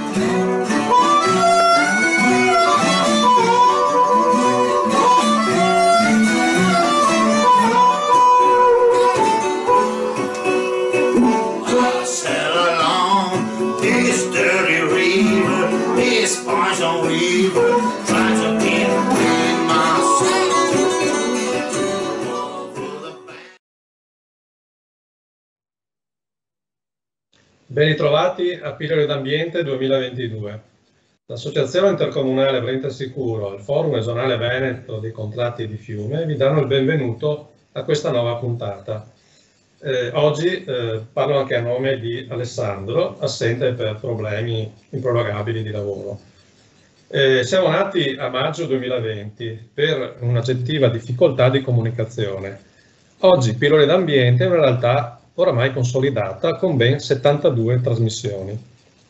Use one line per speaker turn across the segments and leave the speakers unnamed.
Ben ritrovati a Pillole d'Ambiente 2022. L'Associazione Intercomunale Brenta Sicuro e il Forum Regionale Veneto dei Contratti di Fiume vi danno il benvenuto a questa nuova puntata. Oggi parlo anche a nome di Alessandro, assente per problemi improrogabili di lavoro. Siamo nati a maggio 2020 per un'oggettiva difficoltà di comunicazione. Oggi Pillole d'Ambiente è una realtà oramai consolidata con ben 72 trasmissioni.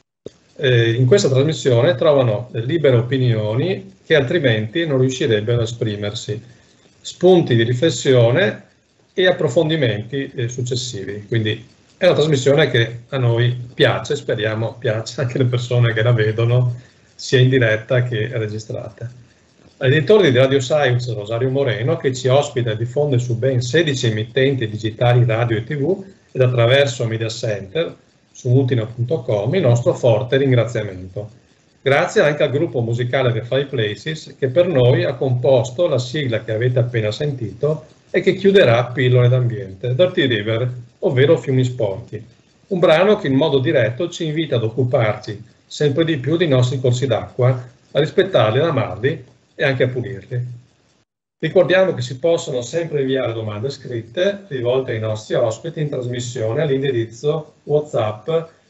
In questa trasmissione trovano libere opinioni che altrimenti non riuscirebbero a esprimersi, spunti di riflessione e approfondimenti successivi. Quindi è una trasmissione che a noi piace, speriamo piaccia anche alle persone che la vedono, sia in diretta che registrata. L'editore di Radio Science, Rosario Moreno, che ci ospita e diffonde su ben 16 emittenti digitali radio e tv ed attraverso Media Center su multino.com, il nostro forte ringraziamento. Grazie anche al gruppo musicale The Five Places che per noi ha composto la sigla che avete appena sentito e che chiuderà Pillole d'Ambiente, Dirty River, ovvero Fiumi Sporchi. Un brano che in modo diretto ci invita ad occuparci sempre di più dei nostri corsi d'acqua, a rispettarli, ad amarli e anche a pulirli. Ricordiamo che si possono sempre inviare domande scritte rivolte ai nostri ospiti in trasmissione all'indirizzo WhatsApp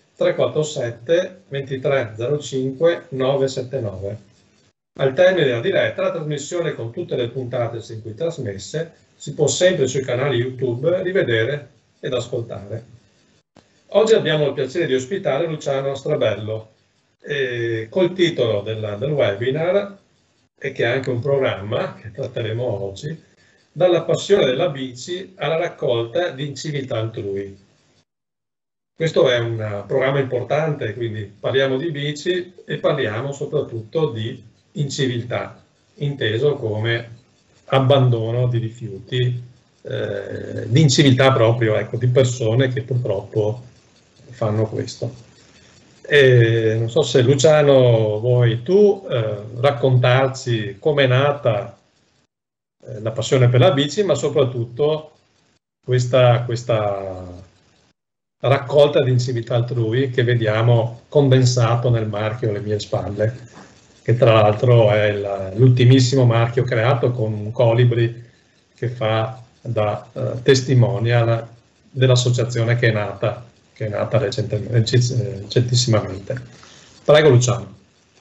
347 2305 979. Al termine della diretta, la trasmissione con tutte le puntate sin qui trasmesse si può sempre sui canali YouTube rivedere ed ascoltare. Oggi abbiamo il piacere di ospitare Luciano Strabello col titolo del webinar, e che è anche un programma che tratteremo oggi, dalla passione della bici alla raccolta di inciviltà altrui. Questo è un programma importante, quindi parliamo di bici e parliamo soprattutto di inciviltà, inteso come abbandono di rifiuti, di inciviltà proprio, ecco, di persone che purtroppo fanno questo. Non so se Luciano vuoi tu raccontarci com'è nata la passione per la bici, ma soprattutto questa raccolta di inciviltà altrui che vediamo condensato nel marchio alle mie spalle, che tra l'altro è l'ultimissimo marchio creato con un colibri che fa da testimonial dell'associazione che è nata recentissimamente. Prego Luciano.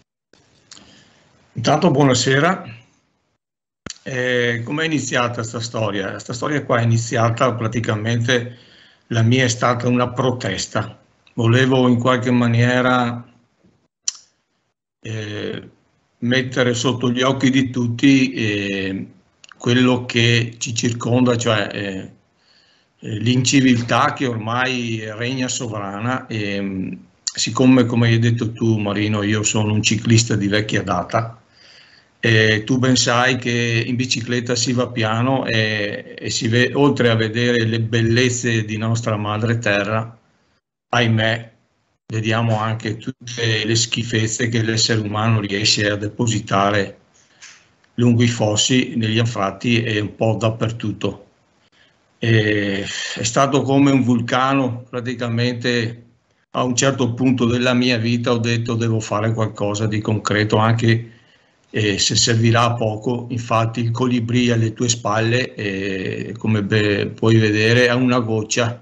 Intanto buonasera. Com'è iniziata questa storia? Questa storia qua è iniziata praticamente, la mia è stata una protesta. Volevo in qualche maniera mettere sotto gli occhi di tutti quello che ci circonda, cioè l'inciviltà che ormai regna sovrana. E siccome, come hai detto tu Marino, io sono un ciclista di vecchia data, e tu ben sai che in bicicletta si va piano e si vede, oltre a vedere le bellezze di nostra madre terra, ahimè vediamo anche tutte le schifezze che l'essere umano riesce a depositare lungo i fossi, negli anfratti e un po' dappertutto. È stato come un vulcano, praticamente. A un certo punto della mia vita ho detto devo fare qualcosa di concreto, anche se servirà a poco. Infatti il colibrì alle tue spalle, come puoi vedere, è una goccia,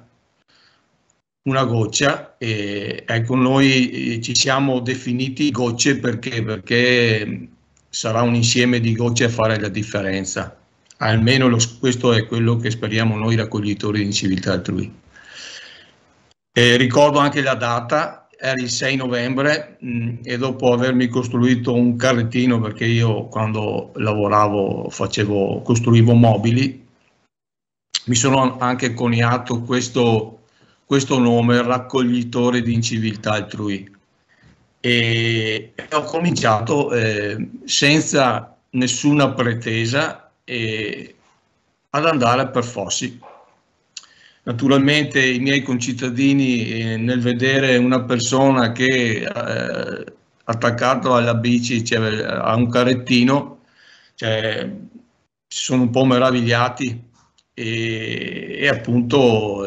e ecco, noi ci siamo definiti gocce perché sarà un insieme di gocce a fare la differenza. Almeno questo è quello che speriamo noi raccoglitori di inciviltà altrui. Ricordo anche la data, era il 6 novembre e dopo avermi costruito un carrettino, perché io quando lavoravo costruivo mobili, mi sono anche coniato questo nome, raccoglitore di inciviltà altrui. e ho cominciato senza nessuna pretesa ad andare per Fossi. Naturalmente i miei concittadini, nel vedere una persona che attaccato alla bici, cioè, a un carrettino, cioè, si sono un po' meravigliati e appunto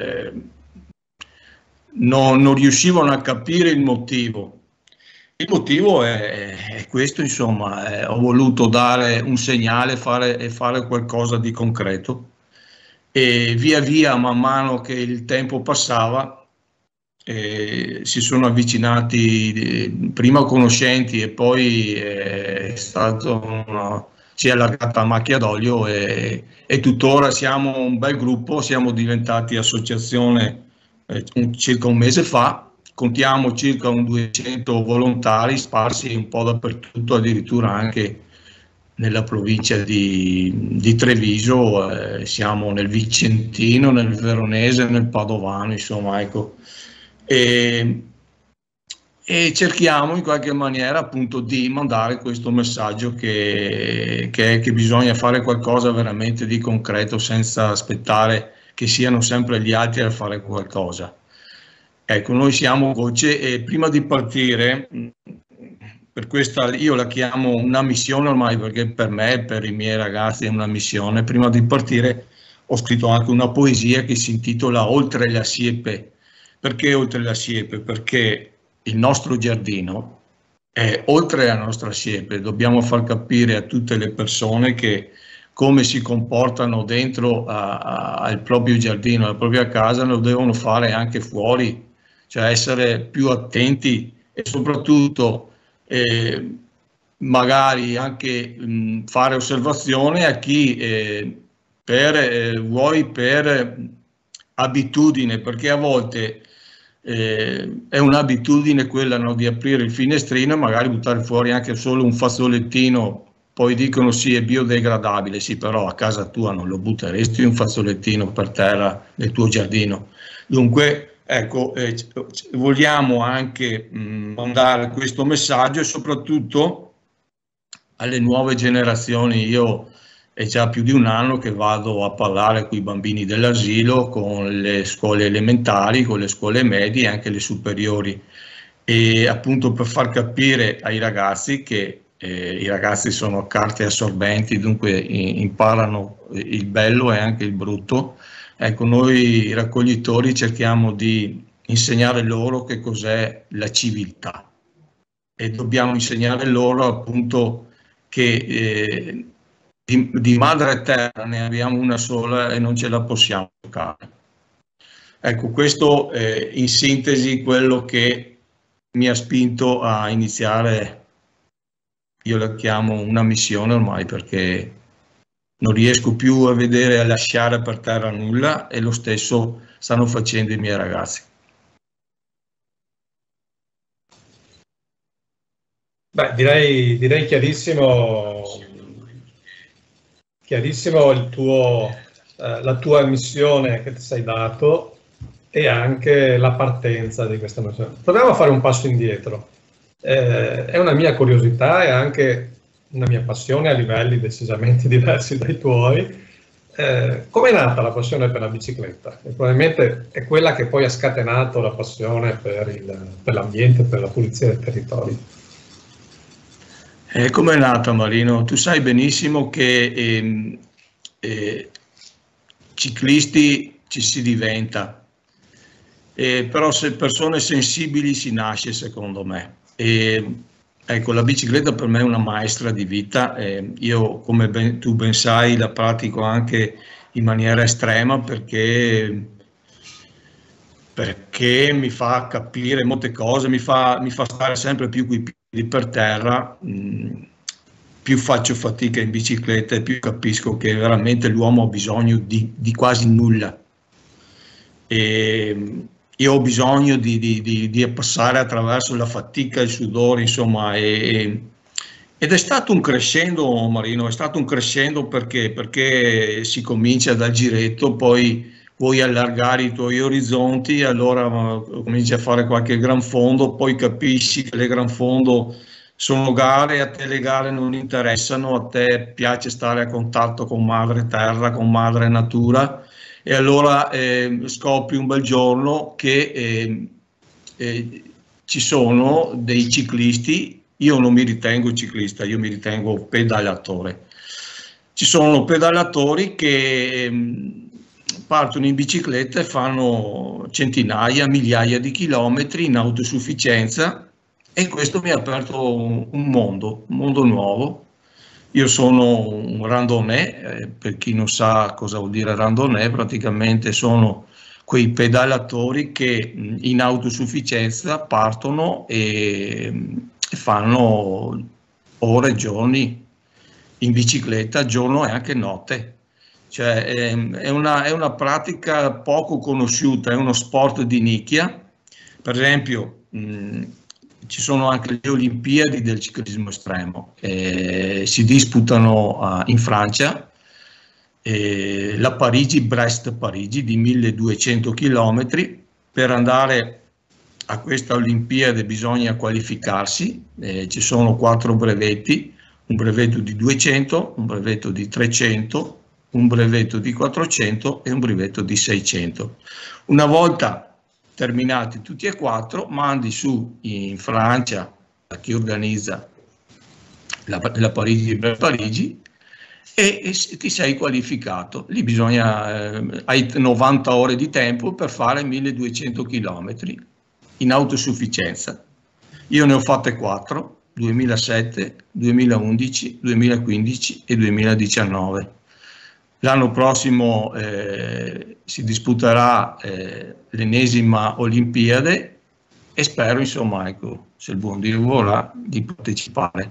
non riuscivano a capire il motivo. Il motivo è questo, insomma, ho voluto dare un segnale e fare qualcosa di concreto. E via via, man mano che il tempo passava, si sono avvicinati prima conoscenti e poi si è allargata la macchia d'olio e tuttora siamo un bel gruppo, siamo diventati associazione circa un mese fa, contiamo circa 200 volontari sparsi un po' dappertutto, addirittura anche nella provincia di Treviso, siamo nel Vicentino, nel Veronese, nel Padovano, insomma, ecco. E cerchiamo in qualche maniera appunto di mandare questo messaggio che bisogna fare qualcosa veramente di concreto senza aspettare che siano sempre gli altri a fare qualcosa. Ecco, noi siamo voce e prima di partire, per questa io la chiamo una missione ormai, perché per me e per i miei ragazzi è una missione. Prima di partire ho scritto anche una poesia che si intitola Oltre la siepe. Perché oltre la siepe? Perché il nostro giardino è oltre la nostra siepe. Dobbiamo far capire a tutte le persone che come si comportano dentro al proprio giardino, alla propria casa, lo devono fare anche fuori, cioè essere più attenti e soprattutto magari anche fare osservazione a chi vuoi per abitudine, perché a volte è un'abitudine quella, no, di aprire il finestrino e magari buttare fuori anche solo un fazzolettino. Poi dicono sì, è biodegradabile, sì, però a casa tua non lo butteresti un fazzolettino per terra nel tuo giardino. Dunque, ecco, vogliamo anche mandare questo messaggio e soprattutto alle nuove generazioni. Io è già più di un anno che vado a parlare con i bambini dell'asilo, con le scuole elementari, con le scuole medie e anche le superiori, e appunto per far capire ai ragazzi che i ragazzi sono carte assorbenti, dunque imparano il bello e anche il brutto. Ecco, noi raccoglitori cerchiamo di insegnare loro che cos'è la civiltà e dobbiamo insegnare loro appunto che di madre terra ne abbiamo una sola e non ce la possiamo toccare. Ecco, questo è in sintesi quello che mi ha spinto a iniziare. Io la chiamo una missione ormai, perché non riesco più a vedere, a lasciare per terra nulla, e lo stesso stanno facendo i miei ragazzi.
Beh, direi chiarissimo la tua missione che ti sei dato e anche la partenza di questa missione. Proviamo a fare un passo indietro. È una mia curiosità e anche una mia passione a livelli decisamente diversi dai tuoi. Com'è nata la passione per la bicicletta? E probabilmente è quella che poi ha scatenato la passione per l'ambiente, per la pulizia del territorio.
Com'è nata, Marino? Tu sai benissimo che ciclisti ci si diventa, però se persone sensibili si nasce, secondo me. Ecco, la bicicletta per me è una maestra di vita. Io, come tu ben sai, la pratico anche in maniera estrema perché mi fa capire molte cose, mi fa stare sempre più coi piedi per terra. Più faccio fatica in bicicletta e più capisco che veramente l'uomo ha bisogno di quasi nulla. Io ho bisogno di passare attraverso la fatica, il sudore, insomma, ed è stato un crescendo, Marino, è stato un crescendo perché si comincia dal giretto, poi vuoi allargare i tuoi orizzonti, allora cominci a fare qualche gran fondo, poi capisci che le gran fondo sono gare, a te le gare non interessano, a te piace stare a contatto con madre terra, con madre natura, e allora scopri un bel giorno che ci sono dei ciclisti. Io non mi ritengo ciclista, io mi ritengo pedalatore. Ci sono pedalatori che partono in bicicletta e fanno centinaia, migliaia di chilometri in autosufficienza, e questo mi ha aperto un mondo nuovo. Io sono un randonnée, per chi non sa cosa vuol dire randonnée, praticamente sono quei pedalatori che in autosufficienza partono e fanno ore e giorni in bicicletta, giorno e anche notte. Cioè, è una pratica poco conosciuta, è uno sport di nicchia. Per esempio, ci sono anche le Olimpiadi del ciclismo estremo, si disputano in Francia, la Parigi-Brest-Parigi di 1200 km. Per andare a questa Olimpiade bisogna qualificarsi, ci sono 4 brevetti, un brevetto di 200, un brevetto di 300, un brevetto di 400 e un brevetto di 600. Una volta terminati tutti e 4, mandi su in Francia a chi organizza la Parigi e ti sei qualificato. Lì bisogna, hai 90 ore di tempo per fare 1200 km in autosufficienza. Io ne ho fatte 4, 2007, 2011, 2015 e 2019. L'anno prossimo si disputerà l'ennesima Olimpiade e spero, insomma, ecco, se il buon Dio vorrà, di partecipare.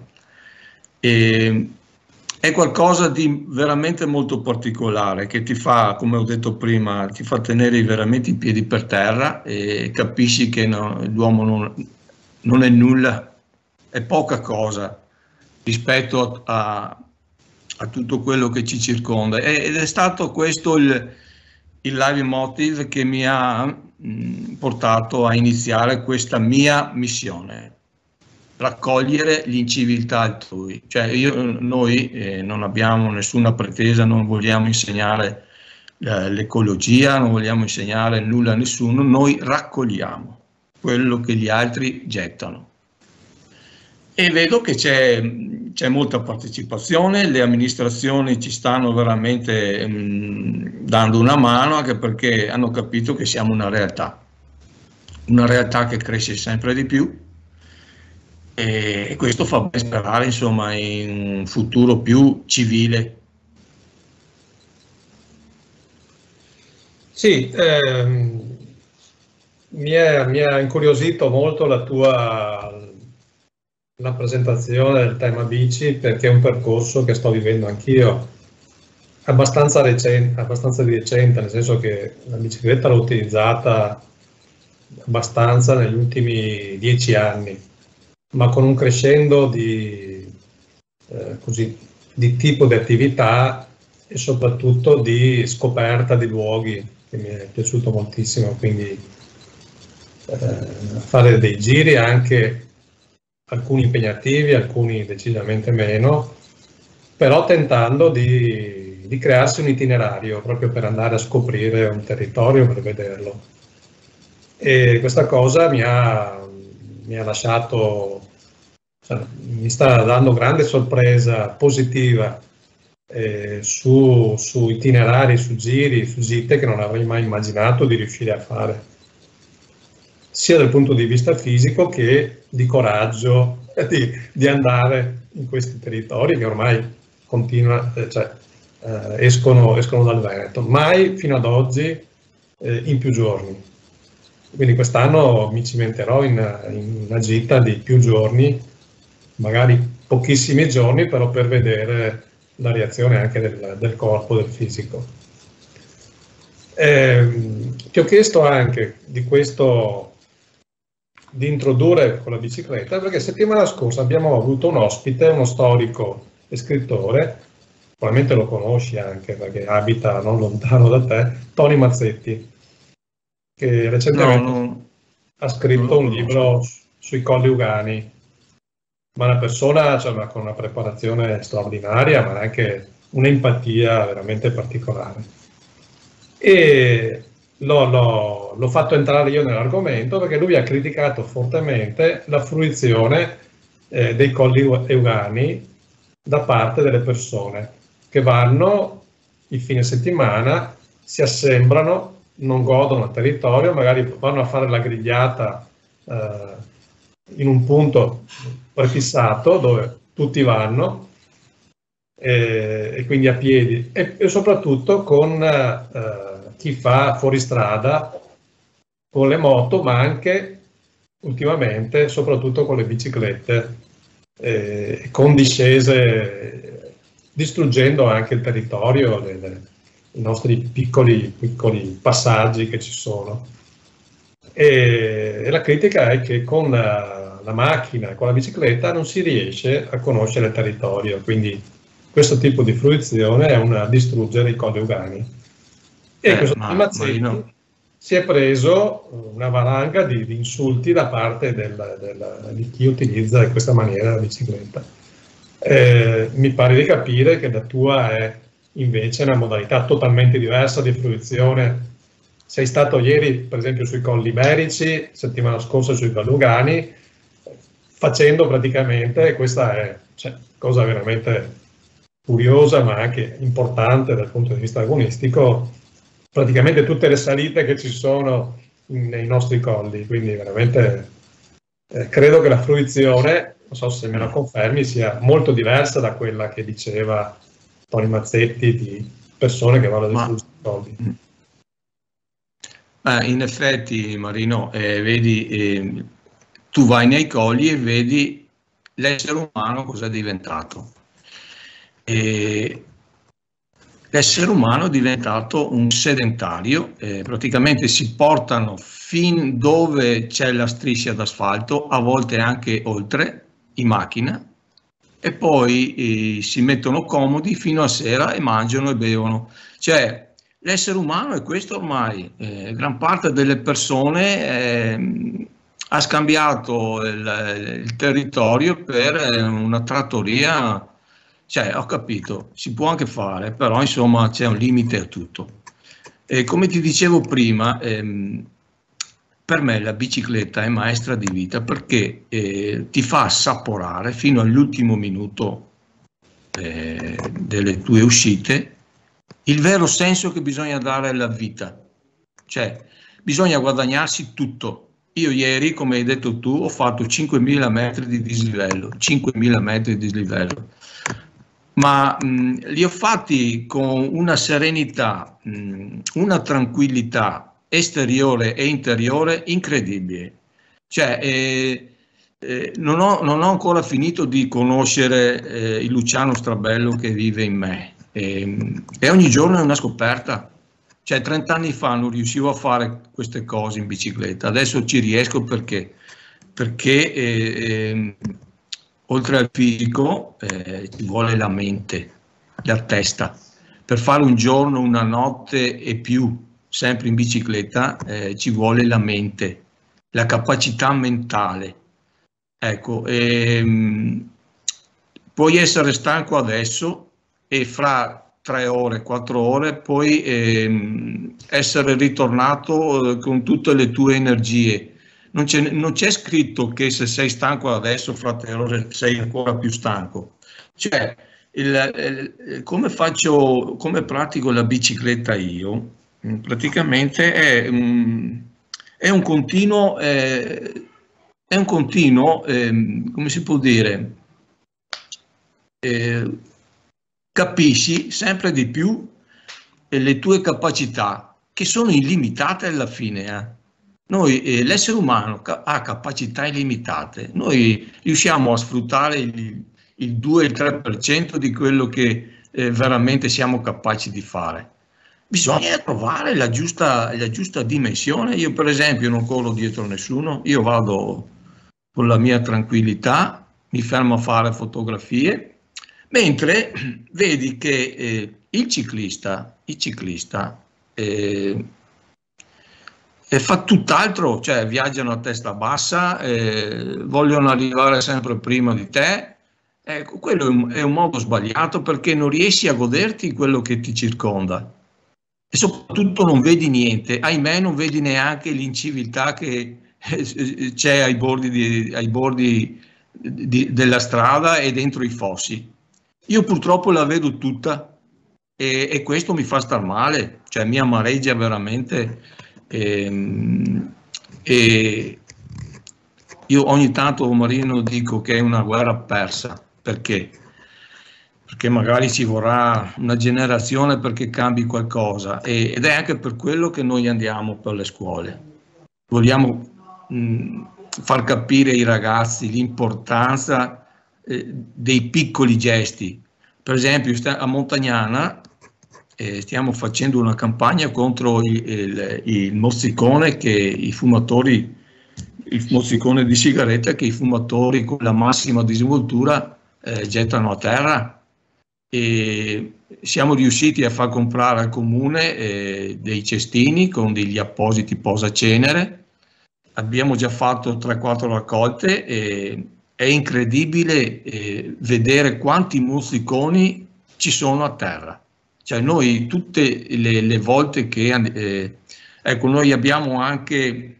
È qualcosa di veramente molto particolare che ti fa, come ho detto prima, ti fa tenere veramente i piedi per terra e capisci che l'uomo non è nulla, è poca cosa rispetto a tutto quello che ci circonda, ed è stato questo il leitmotiv che mi ha portato a iniziare questa mia missione: raccogliere l'inciviltà altrui. Cioè noi non abbiamo nessuna pretesa, non vogliamo insegnare l'ecologia, non vogliamo insegnare nulla a nessuno, noi raccogliamo quello che gli altri gettano. E vedo che c'è molta partecipazione, le amministrazioni ci stanno veramente dando una mano, anche perché hanno capito che siamo una realtà che cresce sempre di più, e questo fa ben sperare, insomma, in un futuro più civile.
Sì, mi ha incuriosito molto la presentazione del tema bici, perché è un percorso che sto vivendo anch'io, abbastanza di recente, nel senso che la bicicletta l'ho utilizzata abbastanza negli ultimi 10 anni, ma con un crescendo di tipo di attività e soprattutto di scoperta di luoghi, che mi è piaciuto moltissimo, quindi fare dei giri, anche alcuni impegnativi, alcuni decisamente meno, però tentando di crearsi un itinerario proprio per andare a scoprire un territorio, per vederlo. E questa cosa mi ha lasciato, cioè, mi sta dando grande sorpresa positiva su itinerari, su giri, su gite che non avrei mai immaginato di riuscire a fare, sia dal punto di vista fisico che di coraggio di andare in questi territori che ormai escono dal Veneto, mai fino ad oggi in più giorni. Quindi quest'anno mi cimenterò in una gita di più giorni, magari pochissimi giorni, però per vedere la reazione anche del corpo, del fisico. Ti ho chiesto anche di introdurre con la bicicletta, perché settimana scorsa abbiamo avuto un ospite, uno storico e scrittore, probabilmente lo conosci anche perché abita non lontano da te, Tony Mazzetti, che recentemente ha
non
scritto
lo
un libro
conosco.
sui Colli Ugani, ma una persona, cioè, con una preparazione straordinaria, ma anche un'empatia veramente particolare. E l'ho fatto entrare io nell'argomento perché lui ha criticato fortemente la fruizione dei Colli Euganei da parte delle persone che vanno il fine settimana, si assembrano, non godono il territorio, magari vanno a fare la grigliata in un punto prefissato dove tutti vanno e quindi a piedi e soprattutto con chi fa fuoristrada con le moto, ma anche ultimamente soprattutto con le biciclette, con discese, distruggendo anche il territorio, i nostri piccoli passaggi che ci sono. E la critica è che con la macchina, con la bicicletta, non si riesce a conoscere il territorio, quindi questo tipo di fruizione è una distruggere i Colli Ugani. E questo Mazzetti si è preso una valanga di insulti da parte di chi utilizza in questa maniera la bicicletta. Mi pare di capire che la tua è invece una modalità totalmente diversa di fruizione. Sei stato ieri, per esempio, sui Colli Iberici, settimana scorsa sui Colli Ugani, facendo praticamente, questa è cosa veramente curiosa ma anche importante dal punto di vista agonistico, praticamente tutte le salite che ci sono nei nostri colli, quindi veramente credo che la fruizione, non so se me la confermi, sia molto diversa da quella che diceva Tony Mazzetti di persone che vanno a distruggere i colli.
In effetti, Marino, vedi, tu vai nei colli e vedi l'essere umano cosa è diventato. L'essere umano è diventato un sedentario, praticamente si portano fin dove c'è la striscia d'asfalto, a volte anche oltre, in macchina, e poi si mettono comodi fino a sera e mangiano e bevono. Cioè, l'essere umano è questo ormai, gran parte delle persone ha scambiato il territorio per una trattoria. Cioè, ho capito, si può anche fare, però insomma c'è un limite a tutto. Come ti dicevo prima, per me la bicicletta è maestra di vita perché ti fa assaporare fino all'ultimo minuto delle tue uscite il vero senso che bisogna dare alla vita. Cioè, bisogna guadagnarsi tutto. Io ieri, come hai detto tu, ho fatto 5.000 metri di dislivello, 5.000 metri di dislivello. Ma li ho fatti con una serenità, una tranquillità esteriore e interiore incredibile. Cioè, non ho ancora finito di conoscere il Luciano Strabello che vive in me e ogni giorno è una scoperta. Cioè, 30 anni fa non riuscivo a fare queste cose in bicicletta, adesso ci riesco perché oltre al fisico ci vuole la mente, la testa. Per fare un giorno, una notte e più, sempre in bicicletta, ci vuole la mente, la capacità mentale. Ecco, puoi essere stanco adesso e fra 3 ore, 4 ore puoi essere ritornato con tutte le tue energie. Non c'è scritto che se sei stanco adesso fra 3 ore sei ancora più stanco. Cioè, come pratico la bicicletta io, praticamente è un continuo, come si può dire, capisci sempre di più le tue capacità, che sono illimitate alla fine. Noi, l'essere umano ha capacità illimitate, noi riusciamo a sfruttare il 2-3% di quello che veramente siamo capaci di fare. Bisogna trovare la giusta dimensione. Io per esempio non corro dietro nessuno, io vado con la mia tranquillità, mi fermo a fare fotografie, Mentre vedi che il ciclista fa tutt'altro, cioè viaggiano a testa bassa, vogliono arrivare sempre prima di te. Ecco, quello è un modo sbagliato, perché non riesci a goderti quello che ti circonda e soprattutto non vedi niente. Ahimè, non vedi neanche l'inciviltà che c'è ai bordi della strada e dentro i fossi. Io purtroppo la vedo tutta e questo mi fa star male, cioè mi amareggia veramente. E io ogni tanto, Marino, dico che è una guerra persa. Perché? Perché magari ci vorrà una generazione perché cambi qualcosa, ed è anche per quello che noi andiamo per le scuole. Vogliamo far capire ai ragazzi l'importanza dei piccoli gesti. Per esempio a Montagnana stiamo facendo una campagna contro il mozzicone, che i fumatori, il mozzicone di sigaretta che i fumatori con la massima disinvoltura gettano a terra, e siamo riusciti a far comprare al comune dei cestini con degli appositi posacenere. Abbiamo già fatto 3-4 raccolte e è incredibile vedere quanti mozziconi ci sono a terra. Cioè noi tutte le volte che ecco, noi abbiamo anche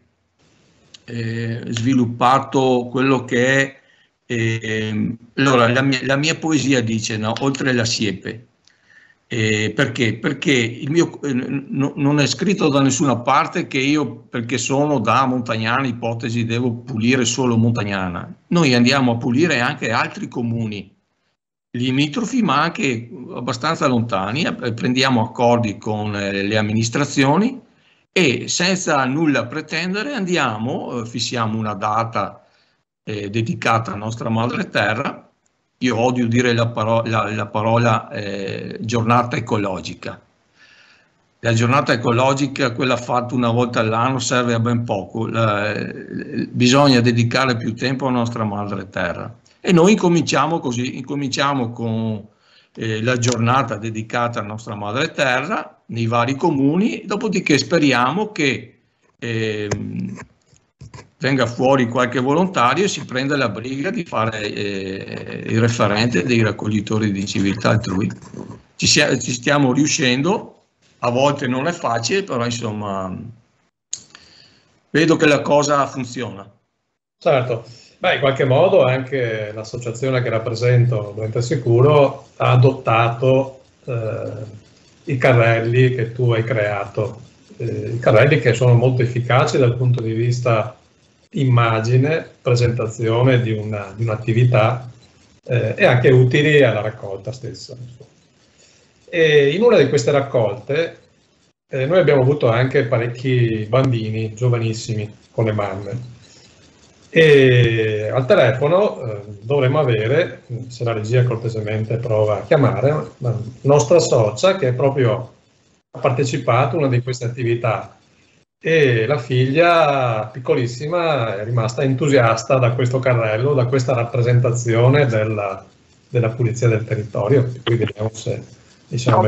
sviluppato quello che è allora la mia poesia dice, no, oltre la siepe. Perché? Perché il mio non è scritto da nessuna parte che io, perché sono da Montagnana, ipotesi, devo pulire solo Montagnana. Noi andiamo a pulire anche altri comuni limitrofi, ma anche abbastanza lontani. Prendiamo accordi con le amministrazioni e senza nulla pretendere andiamo, fissiamo una data dedicata a nostra madre terra. Io odio dire la parola giornata ecologica. La giornata ecologica, quella fatta una volta all'anno, serve a ben poco. Bisogna dedicare più tempo a nostra madre terra. E noi incominciamo così, incominciamo con la giornata dedicata a nostra madre terra nei vari comuni, dopodiché speriamo che venga fuori qualche volontario e si prenda la briga di fare il referente dei raccoglitori di civiltà altrui. Ci stiamo riuscendo, a volte non è facile, però insomma vedo che la cosa funziona.
Certo, beh, in qualche modo anche l'associazione che rappresento, Brenta Sicuro, ha adottato i carrelli che tu hai creato, i carrelli che sono molto efficaci dal punto di vista immagine, presentazione di un'attività e anche utili alla raccolta stessa. E in una di queste raccolte noi abbiamo avuto anche parecchi bambini giovanissimi con le mamme, e al telefono dovremmo avere, se la regia cortesemente prova a chiamare, la nostra socia che proprio ha partecipato a una di queste attività, e la figlia piccolissima è rimasta entusiasta da questo carrello, da questa rappresentazione della pulizia del territorio. Qui vediamo se diciamo.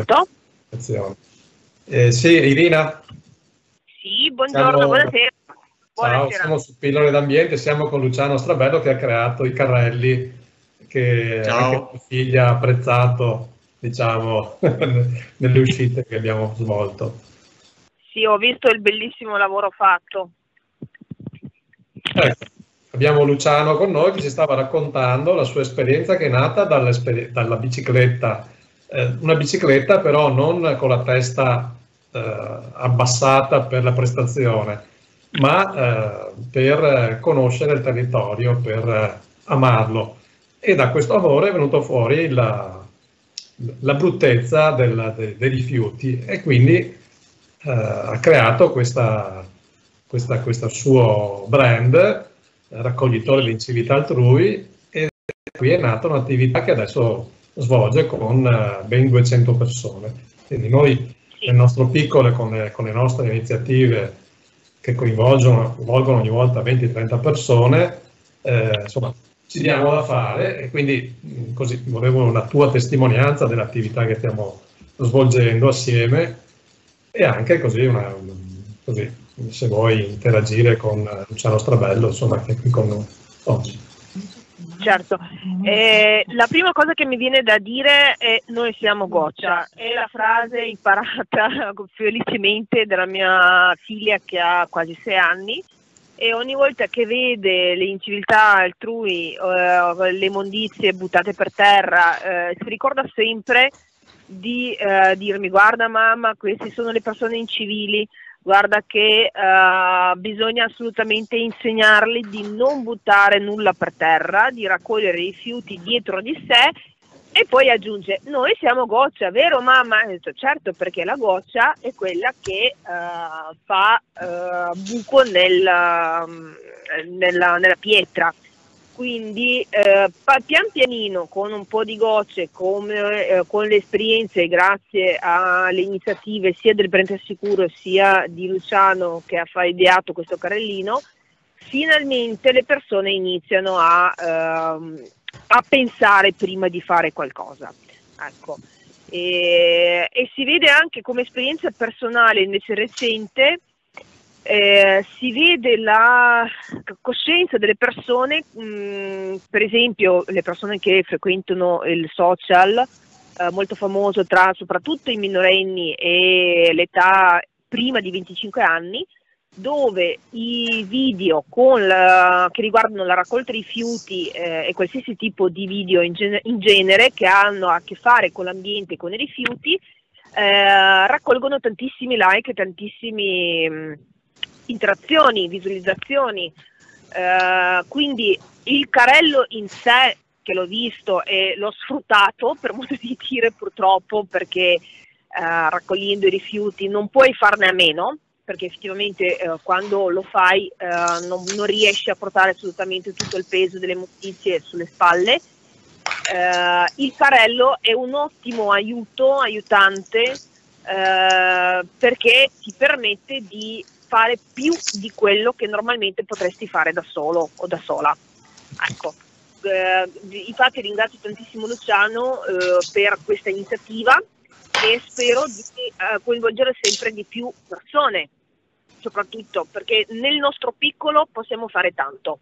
Sì, Irina?
Sì, buongiorno, buonasera.
Ciao, siamo su Pillole d'Ambiente, siamo con Luciano Strabello che ha creato i carrelli che anche tua figlia ha apprezzato, diciamo, nelle uscite che abbiamo svolto.
Sì, ho visto il bellissimo lavoro fatto.
Ecco, abbiamo Luciano con noi che ci stava raccontando la sua esperienza, che è nata dalla bicicletta, una bicicletta però non con la testa abbassata per la prestazione, ma per conoscere il territorio, per amarlo, e da questo amore è venuto fuori la bruttezza dei rifiuti, e quindi ha creato questo suo brand, raccoglitore di incività altrui, e qui è nata un'attività che adesso svolge con ben 200 persone. Quindi noi nel nostro piccolo, con le nostre iniziative che coinvolgono ogni volta 20-30 persone, insomma, ci diamo da fare, e quindi così volevo una tua testimonianza dell'attività che stiamo svolgendo assieme, e anche così, così se vuoi interagire con Luciano Strabello, insomma, che è qui con noi oggi.
Certo, la prima cosa che mi viene da dire è: noi siamo goccia. È la frase imparata felicemente dalla mia figlia che ha quasi 6 anni, e ogni volta che vede le inciviltà altrui, le immondizie buttate per terra, si ricorda sempre di dirmi: guarda mamma, queste sono le persone incivili, guarda che bisogna assolutamente insegnarli di non buttare nulla per terra, di raccogliere i rifiuti dietro di sé. E poi aggiunge: noi siamo goccia, vero mamma? E ho detto: certo, perché la goccia è quella che fa buco nella pietra. Quindi pian pianino, con un po' di gocce, con le esperienze, grazie alle iniziative sia del Brenta Sicuro sia di Luciano, che ha ideato questo carrellino, finalmente le persone iniziano a pensare prima di fare qualcosa. Ecco. E si vede anche come esperienza personale invece recente, si vede la coscienza delle persone, per esempio le persone che frequentano il social, molto famoso tra soprattutto i minorenni e l'età prima di 25 anni, dove i video che riguardano la raccolta rifiuti e qualsiasi tipo di video in genere che hanno a che fare con l'ambiente e con i rifiuti, raccolgono tantissimi like, tantissimi interazioni, visualizzazioni, quindi il carrello in sé, che l'ho visto e l'ho sfruttato per modo di dire, purtroppo, perché raccogliendo i rifiuti non puoi farne a meno, perché effettivamente quando lo fai non riesci a portare assolutamente tutto il peso delle immondizie sulle spalle. Il carrello è un ottimo aiutante, perché ti permette di fare più di quello che normalmente potresti fare da solo o da sola. Ecco. Infatti ringrazio tantissimo Luciano per questa iniziativa, e spero di coinvolgere sempre di più persone, soprattutto perché nel nostro piccolo possiamo fare tanto.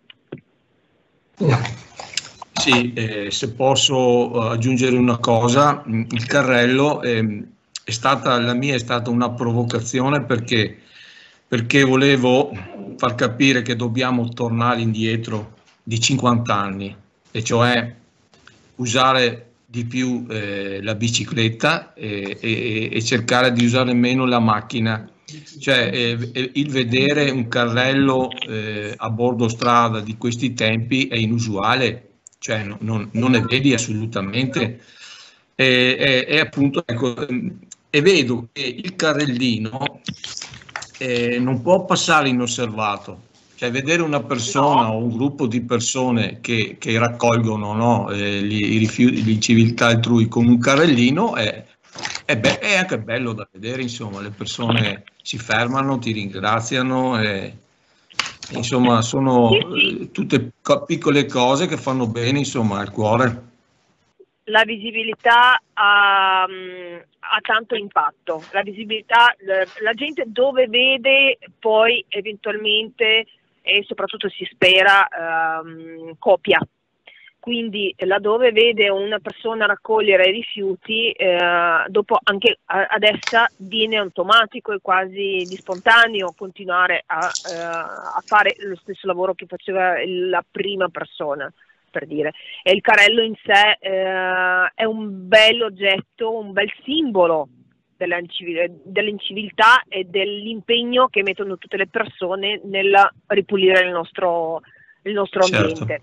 Sì, se posso aggiungere una cosa, il carrello la mia è stata una provocazione, perché volevo far capire che dobbiamo tornare indietro di 50 anni, e cioè usare di più la bicicletta e cercare di usare meno la macchina. Cioè il vedere un carrello a bordo strada di questi tempi è inusuale, cioè non ne vedi assolutamente, e appunto, ecco, e vedo che il carrellino non può passare inosservato. Cioè vedere una persona o un gruppo di persone che raccolgono, no, i rifiuti, l'inciviltà altrui con un carrellino è anche bello da vedere, insomma, le persone si fermano, ti ringraziano, insomma sono tutte piccole cose che fanno bene, insomma, al cuore.
La visibilità ha tanto impatto, la visibilità, la gente dove vede poi eventualmente, e soprattutto si spera, copia. Quindi laddove vede una persona raccogliere i rifiuti, dopo anche ad essa viene automatico e quasi di spontaneo continuare a fare lo stesso lavoro che faceva la prima persona, per dire. E il carrello in sé è un bel oggetto, un bel simbolo dell'inciviltà e dell'impegno che mettono tutte le persone nel ripulire il nostro ambiente.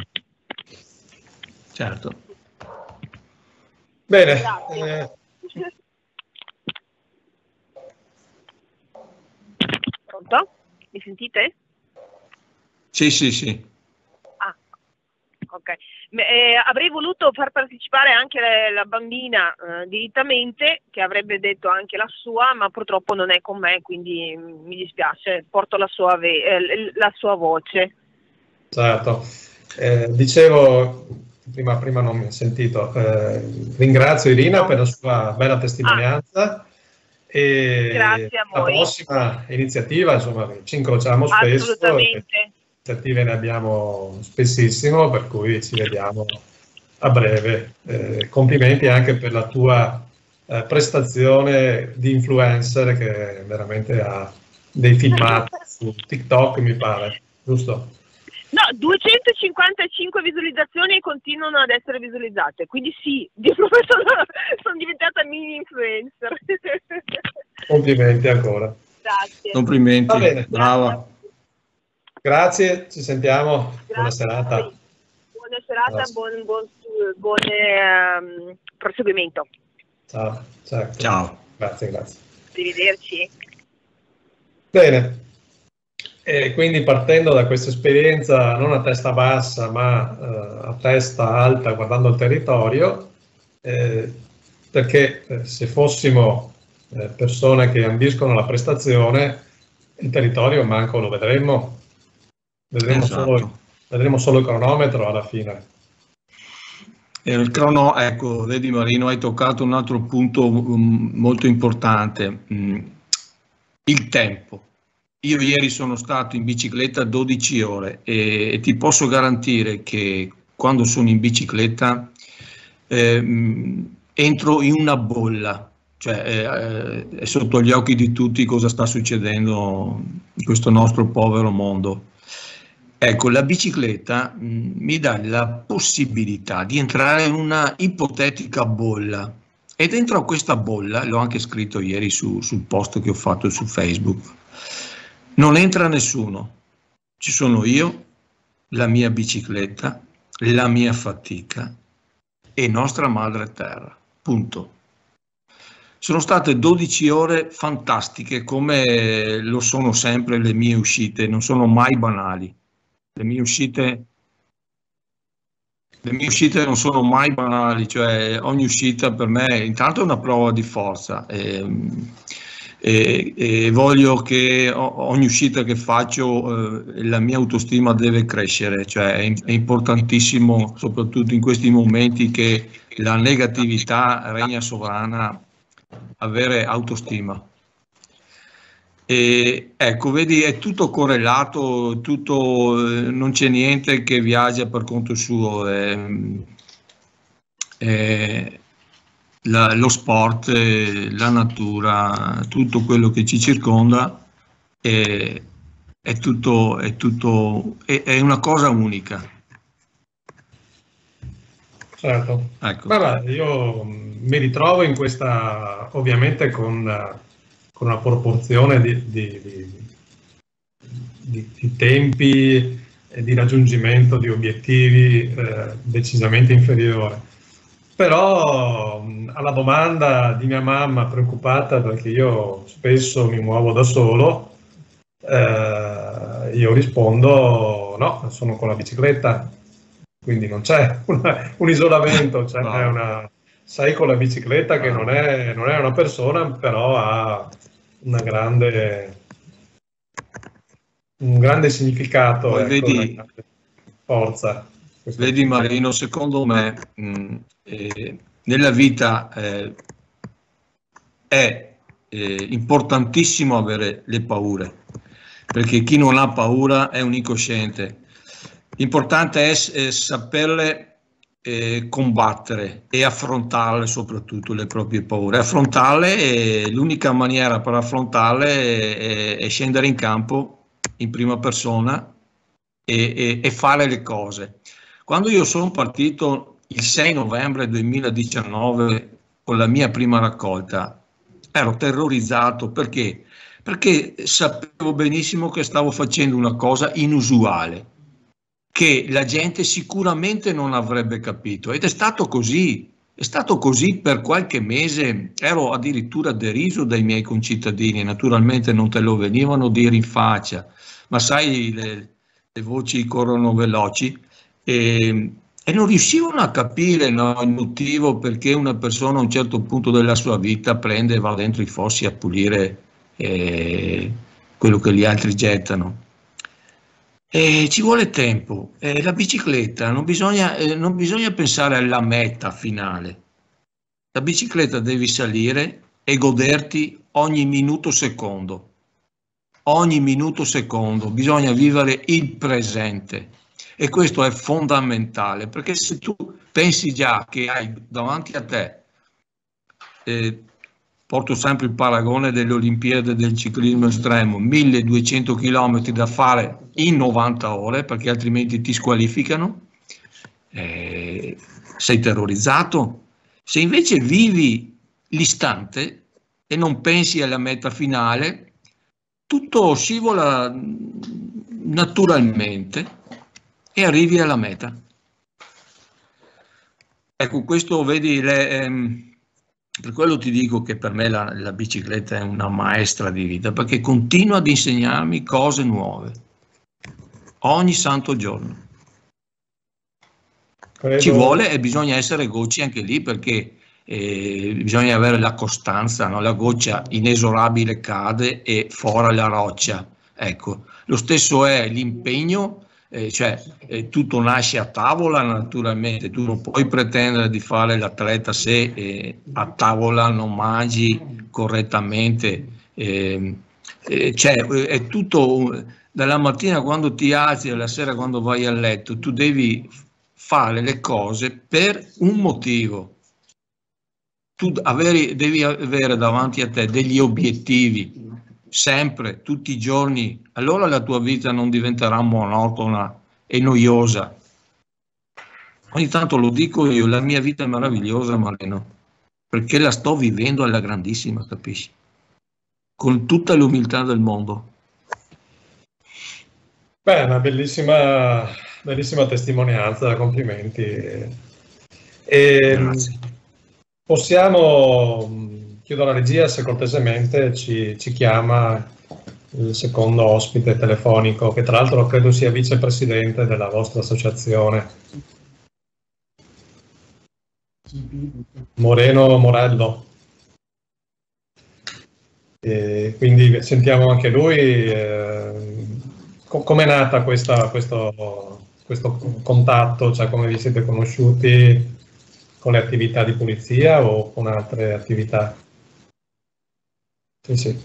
Certo.
Bene.
Pronto? Mi sentite?
Sì.
Ah, ok. Avrei voluto far partecipare anche la bambina direttamente, che avrebbe detto anche la sua, ma purtroppo non è con me, quindi mi dispiace, porto la sua voce.
Certo. Dicevo, prima non mi ha sentito, ringrazio Irina per la sua bella testimonianza e
grazie a
la
voi.
prossima iniziativa, insomma, ci incrociamo spesso.
Assolutamente.
Iniziative ne abbiamo spessissimo, per cui ci vediamo a breve. Complimenti anche per la tua prestazione di influencer, che veramente ha dei filmati su TikTok, mi pare, giusto?
No, 255 visualizzazioni e continuano ad essere visualizzate, quindi sì, sono diventata mini influencer.
Complimenti ancora.
Grazie.
Complimenti,
Va bene.
brava.
Grazie, ci sentiamo.
Grazie.
Buona serata.
Buona serata, buon proseguimento.
Ciao. Certo.
Ciao.
Grazie.
Arrivederci.
Bene. E quindi partendo da questa esperienza non a testa bassa ma a testa alta, guardando il territorio, perché se fossimo persone che ambiscono alla prestazione, il territorio manco lo vedremo. Vedremo solo il cronometro alla fine.
Ecco, vedi Marino, hai toccato un altro punto molto importante, il tempo. Io ieri sono stato in bicicletta 12 ore e ti posso garantire che quando sono in bicicletta entro in una bolla, cioè è sotto gli occhi di tutti cosa sta succedendo in questo nostro povero mondo. Ecco, la bicicletta mi dà la possibilità di entrare in una ipotetica bolla e dentro questa bolla, l'ho anche scritto ieri sul post che ho fatto su Facebook, non entra nessuno, ci sono io, la mia bicicletta, la mia fatica e nostra madre terra, punto. Sono state 12 ore fantastiche, come lo sono sempre le mie uscite, non sono mai banali. Le mie uscite non sono mai banali, cioè ogni uscita per me intanto è una prova di forza e voglio che ogni uscita che faccio la mia autostima deve crescere, cioè è importantissimo, soprattutto in questi momenti che la negatività regna sovrana, avere autostima. E ecco, vedi, è tutto correlato, non c'è niente che viaggia per conto suo. Lo sport, la natura, tutto quello che ci circonda è una cosa unica.
Certo.
Ecco.
Guarda, io mi ritrovo in questa, ovviamente con una proporzione di tempi e di raggiungimento di obiettivi decisamente inferiore. Però alla domanda di mia mamma preoccupata perché io spesso mi muovo da solo, io rispondo no, sono con la bicicletta, quindi non c'è un isolamento, c'è sei con la bicicletta che non è una persona, però ha un grande significato,
poi
ecco,
vedi,
una grande forza.
Vedi Marino, secondo me nella vita è importantissimo avere le paure, perché chi non ha paura è un incosciente. L'importante è saperle combattere e affrontarle, soprattutto le proprie paure. Affrontarle, l'unica maniera per affrontarle è scendere in campo in prima persona e fare le cose. Quando io sono partito il 6 novembre 2019 con la mia prima raccolta, ero terrorizzato perché sapevo benissimo che stavo facendo una cosa inusuale, che la gente sicuramente non avrebbe capito, ed è stato così per qualche mese. Ero addirittura deriso dai miei concittadini, naturalmente non te lo venivano a dire in faccia, ma sai, le voci corrono veloci e non riuscivano a capire, no, il motivo perché una persona a un certo punto della sua vita prende e va dentro i fossi a pulire quello che gli altri gettano. Ci vuole tempo. La bicicletta non bisogna pensare alla meta finale. La bicicletta devi salire e goderti ogni minuto secondo. Ogni minuto secondo. Bisogna vivere il presente. E questo è fondamentale, perché se tu pensi già che hai davanti a te, porto sempre il paragone delle Olimpiadi del ciclismo estremo, 1200 km da fare in 90 ore, perché altrimenti ti squalificano, sei terrorizzato. Se invece vivi l'istante e non pensi alla meta finale, tutto scivola naturalmente e arrivi alla meta. Ecco, questo vedi, per quello ti dico che per me la bicicletta è una maestra di vita, perché continua ad insegnarmi cose nuove ogni santo giorno. Ci vuole e bisogna essere gocci anche lì, perché bisogna avere la costanza, no? La goccia inesorabile cade e fora la roccia. Ecco, lo stesso è l'impegno. Tutto nasce a tavola, naturalmente. Tu non puoi pretendere di fare l'atleta se a tavola non mangi correttamente. È tutto dalla mattina quando ti alzi alla sera quando vai a letto. Tu devi fare le cose per un motivo. Tu devi avere davanti a te degli obiettivi sempre, tutti i giorni, allora la tua vita non diventerà monotona e noiosa. Ogni tanto lo dico io, la mia vita è meravigliosa, Marino, perché la sto vivendo alla grandissima, capisci? Con tutta l'umiltà del mondo.
Beh, una bellissima testimonianza, complimenti.
Grazie.
Chiedo alla regia se cortesemente ci chiama il secondo ospite telefonico, che tra l'altro credo sia vicepresidente della vostra associazione. Morello. Quindi sentiamo anche lui. Com'è nata questo contatto? Cioè, come vi siete conosciuti? Con le attività di pulizia o con altre attività? Sì.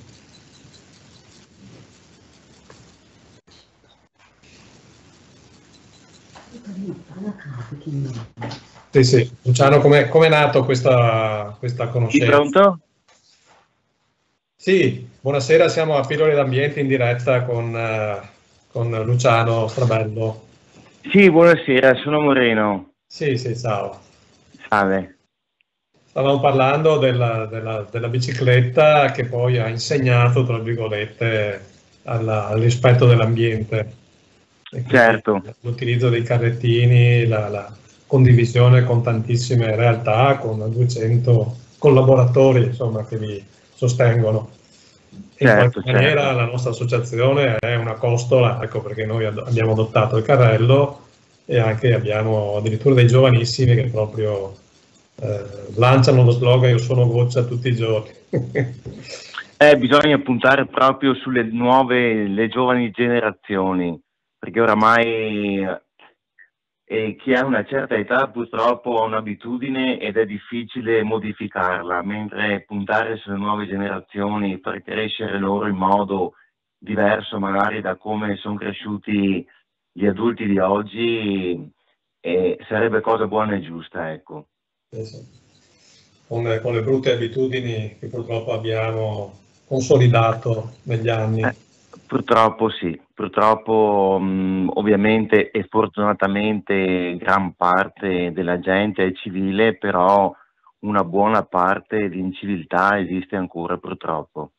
Sì. Luciano, com'è nato questa conoscenza?
Sì, pronto?
Sì, buonasera, siamo a Pillole d'Ambiente in diretta con Luciano Strabello.
Sì, buonasera, sono Moreno.
Sì, ciao.
Salve.
Stavamo parlando della bicicletta che poi ha insegnato, tra virgolette, al rispetto dell'ambiente.
Certo.
L'utilizzo dei carrettini, la condivisione con tantissime realtà, con 200 collaboratori, insomma, che vi sostengono. In qualche maniera la nostra associazione è una costola, ecco perché noi abbiamo adottato il carrello e anche abbiamo addirittura dei giovanissimi che proprio lanciano lo slogan "Io sono goccia" tutti i giorni.
Bisogna puntare proprio sulle le giovani generazioni, perché oramai chi ha una certa età purtroppo ha un'abitudine ed è difficile modificarla, mentre puntare sulle nuove generazioni per crescere loro in modo diverso magari da come sono cresciuti gli adulti di oggi sarebbe cosa buona e giusta, ecco.
Sì. Con le brutte abitudini che purtroppo abbiamo consolidato negli anni.
Purtroppo sì, purtroppo ovviamente e fortunatamente gran parte della gente è civile, però una buona parte di inciviltà esiste ancora purtroppo.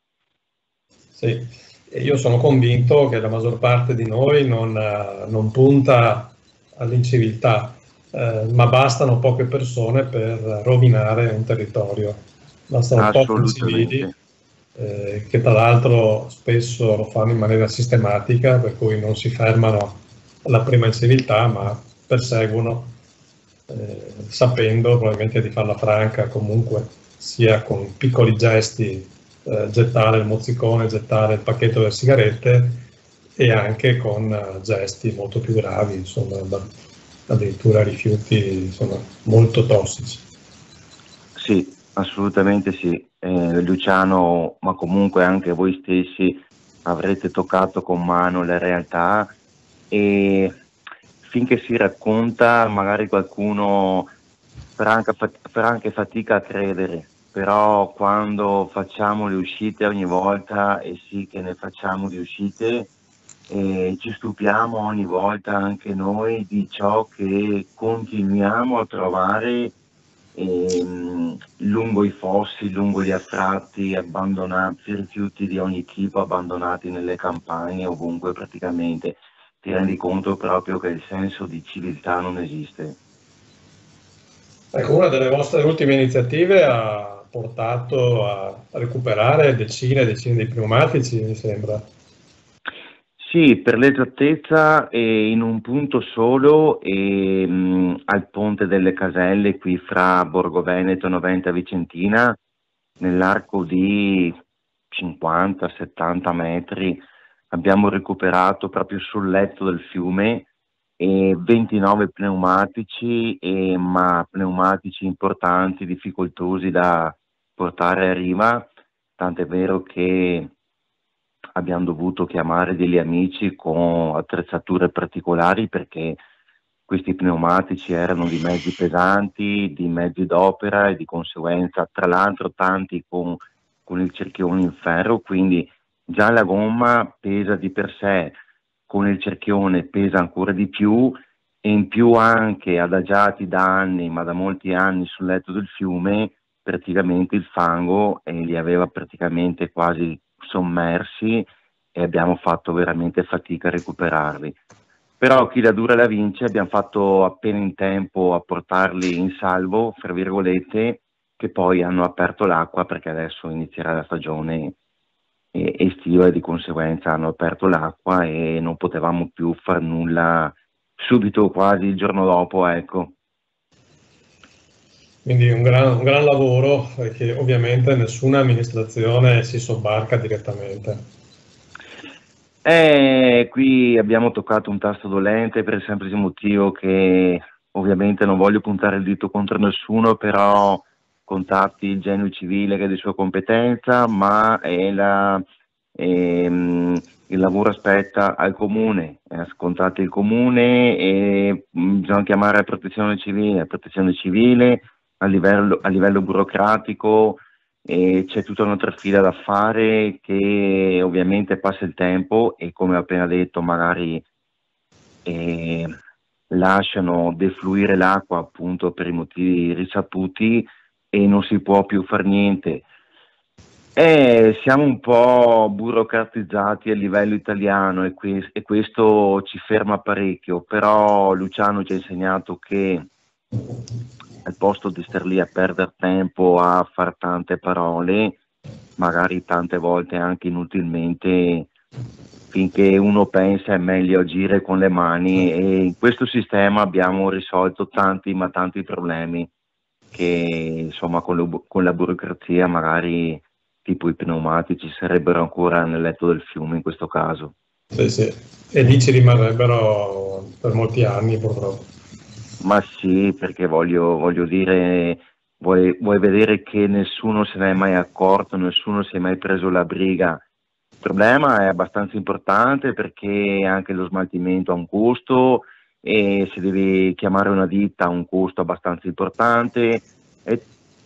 Sì, e io sono convinto che la maggior parte di noi non punta all'inciviltà, ma bastano poche persone per rovinare un territorio. Bastano pochi civili che tra l'altro spesso lo fanno in maniera sistematica, per cui non si fermano alla prima inciviltà, ma perseguono, sapendo probabilmente di farla franca, comunque sia con piccoli gesti, gettare il mozzicone, gettare il pacchetto delle sigarette, e anche con gesti molto più gravi, insomma, addirittura rifiuti, insomma, molto tossici.
Sì, assolutamente sì. Luciano, ma comunque anche voi stessi avrete toccato con mano la realtà, e finché si racconta magari qualcuno farà anche fatica a credere, però quando facciamo le uscite ogni volta, e sì che ne facciamo di uscite, ci stupiamo ogni volta anche noi di ciò che continuiamo a trovare lungo i fossi, lungo gli affratti abbandonati, rifiuti di ogni tipo abbandonati nelle campagne, ovunque praticamente. Ti rendi conto proprio che il senso di civiltà non esiste.
Ecco, una delle vostre ultime iniziative ha portato a recuperare decine e decine di pneumatici, mi sembra.
Sì, per l'esattezza, in un punto solo, al Ponte delle Caselle, qui fra Borgo Veneto e Noventa Vicentina, nell'arco di 50-70 metri, abbiamo recuperato proprio sul letto del fiume 29 pneumatici, ma pneumatici importanti, difficoltosi da portare a riva, tant'è vero che abbiamo dovuto chiamare degli amici con attrezzature particolari, perché questi pneumatici erano di mezzi pesanti, di mezzi d'opera, e di conseguenza, tra l'altro, tanti con il cerchione in ferro, quindi già la gomma pesa di per sé, con il cerchione pesa ancora di più, e in più anche adagiati da anni, ma da molti anni, sul letto del fiume, praticamente il fango li aveva praticamente quasi sommersi, e abbiamo fatto veramente fatica a recuperarli. Però chi la dura la vince, abbiamo fatto appena in tempo a portarli in salvo, fra virgolette, che poi hanno aperto l'acqua, perché adesso inizierà la stagione estiva, e di conseguenza hanno aperto l'acqua e non potevamo più far nulla subito, quasi il giorno dopo, ecco.
Quindi un gran lavoro che ovviamente nessuna amministrazione si sobbarca direttamente.
Qui abbiamo toccato un tasto dolente, per il semplice motivo che ovviamente non voglio puntare il dito contro nessuno, però contatti il Genio Civile, che è di sua competenza, ma il lavoro aspetta al comune, contatti il comune, e bisogna chiamare la protezione civile a livello burocratico. E c'è tutta un'altra fila da fare, che ovviamente passa il tempo, e come ho appena detto magari lasciano defluire l'acqua appunto per i motivi risaputi, e non si può più far niente. Siamo un po' burocratizzati a livello italiano, e questo ci ferma parecchio, però Luciano ci ha insegnato che al posto di star lì a perdere tempo a far tante parole, magari tante volte anche inutilmente, finché uno pensa è meglio agire con le mani, e in questo sistema abbiamo risolto tanti problemi che insomma con la burocrazia magari, tipo i pneumatici, sarebbero ancora nel letto del fiume in questo caso.
Sì, sì. E lì ci rimarrebbero per molti anni, purtroppo.
Ma sì, perché voglio dire, vuoi vedere che nessuno se ne è mai accorto, nessuno si è mai preso la briga. Il problema è abbastanza importante, perché anche lo smaltimento ha un costo, e se devi chiamare una ditta ha un costo abbastanza importante. È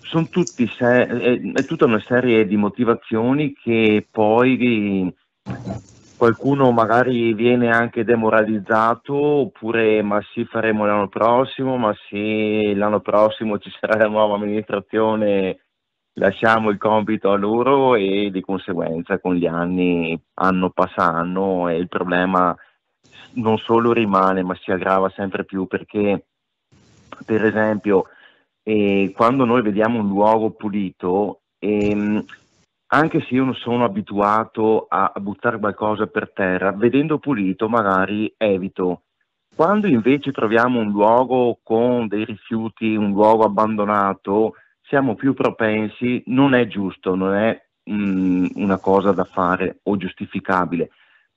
tutta una serie di motivazioni che poi qualcuno magari viene anche demoralizzato, oppure ma sì, faremo l'anno prossimo, ma sì, l'anno prossimo ci sarà la nuova amministrazione, lasciamo il compito a loro, e di conseguenza con gli anni, anno passa anno, e il problema non solo rimane, ma si aggrava sempre più, perché per esempio quando noi vediamo un luogo pulito, anche se io non sono abituato a buttare qualcosa per terra, vedendo pulito magari evito. Quando invece troviamo un luogo con dei rifiuti, un luogo abbandonato, siamo più propensi, non è giusto, non è una cosa da fare o giustificabile,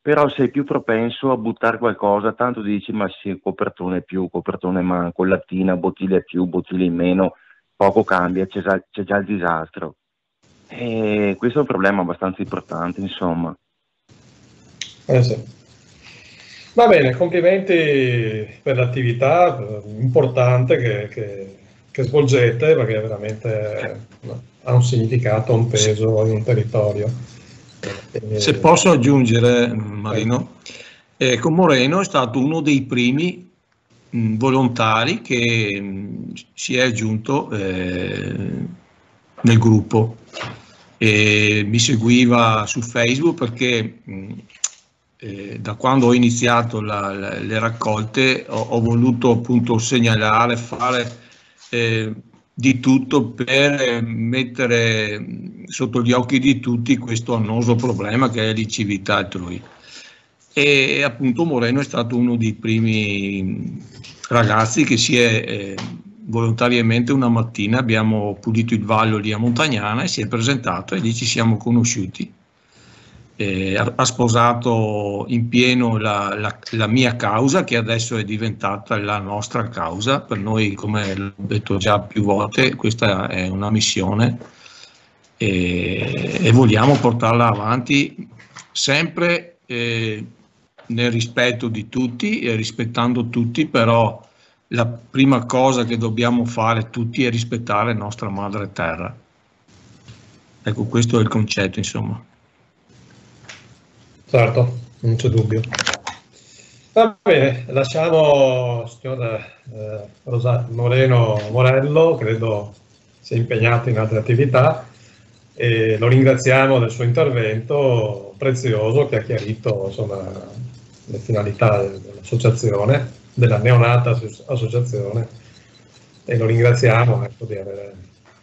però sei più propenso a buttare qualcosa, tanto dici ma sì, copertone più, copertone manco, lattina, bottiglie più, bottiglie in meno, poco cambia, c'è già il disastro. E questo è un problema abbastanza importante, insomma.
Sì. Va bene, complimenti per l'attività importante che svolgete, perché veramente ha un significato, un peso in un territorio.
Se posso aggiungere, Marino, con Moreno è stato uno dei primi volontari che si è aggiunto nel gruppo e mi seguiva su Facebook perché da quando ho iniziato le raccolte ho voluto appunto segnalare, fare di tutto per mettere sotto gli occhi di tutti questo annoso problema che è l'inciviltà altrui. E appunto Moreno è stato uno dei primi ragazzi che si è volontariamente una mattina, abbiamo pulito il vaglio lì a Montagnana e si è presentato e lì ci siamo conosciuti. Ha sposato in pieno la mia causa, che adesso è diventata la nostra causa. Per noi, come l'ho detto già più volte, questa è una missione e vogliamo portarla avanti sempre nel rispetto di tutti e rispettando tutti, però la prima cosa che dobbiamo fare tutti è rispettare la nostra madre terra. Ecco, questo è il concetto, insomma.
Certo, non c'è dubbio. Va bene, lasciamo il signor Morello, credo sia impegnato in altre attività, e lo ringraziamo del suo intervento prezioso che ha chiarito insomma, le finalità dell'associazione, della neonata associazione, e lo ringraziamo di aver...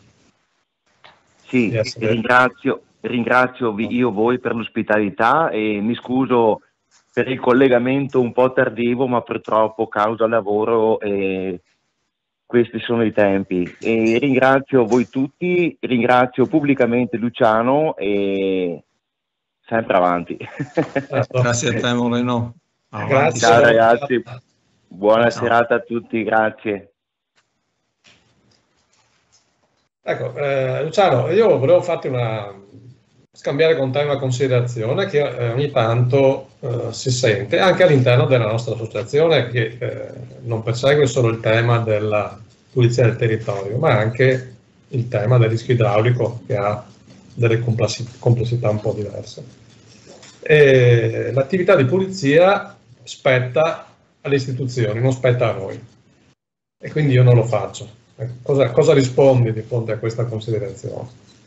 Sì, ringrazio io voi per l'ospitalità e mi scuso per il collegamento un po' tardivo, ma purtroppo causa lavoro questi sono i tempi. E ringrazio voi tutti, ringrazio pubblicamente Luciano e sempre avanti.
Grazie a te Moreno.
Grazie.
Ciao ragazzi, buona serata a tutti, grazie.
Ecco, Luciano, io volevo scambiare con te una considerazione che ogni tanto si sente anche all'interno della nostra associazione, che non persegue solo il tema della pulizia del territorio, ma anche il tema del rischio idraulico, che ha delle complessità un po' diverse. L'attività di pulizia spetta alle istituzioni, non spetta a noi, e quindi io non lo faccio. Cosa rispondi di fronte a questa considerazione?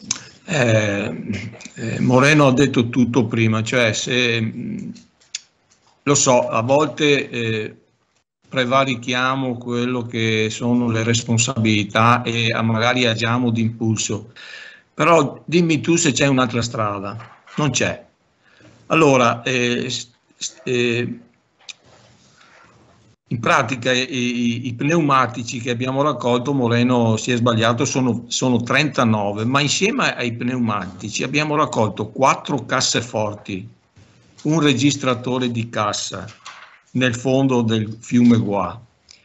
Moreno ha detto tutto prima, cioè lo so, a volte prevarichiamo quello che sono le responsabilità e magari agiamo d'impulso, però dimmi tu se c'è un'altra strada. Non c'è. Allora, in pratica i pneumatici che abbiamo raccolto, Moreno si è sbagliato, sono 39, ma insieme ai pneumatici abbiamo raccolto 4 casseforti, un registratore di cassa nel fondo del fiume Gua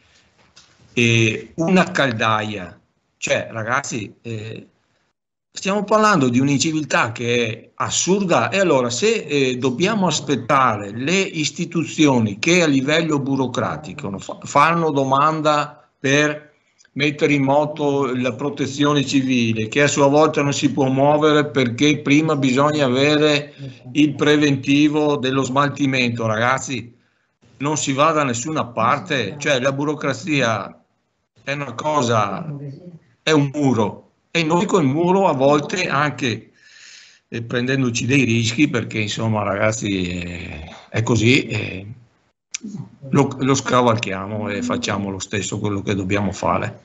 e una caldaia. Cioè, ragazzi, stiamo parlando di un'inciviltà che è assurda, e allora se dobbiamo aspettare le istituzioni che a livello burocratico fanno domanda per mettere in moto la protezione civile, che a sua volta non si può muovere perché prima bisogna avere il preventivo dello smaltimento, ragazzi, non si va da nessuna parte, cioè la burocrazia è una cosa, è un muro. E noi col muro a volte anche prendendoci dei rischi, perché insomma ragazzi è così, lo scavalchiamo e facciamo lo stesso quello che dobbiamo fare.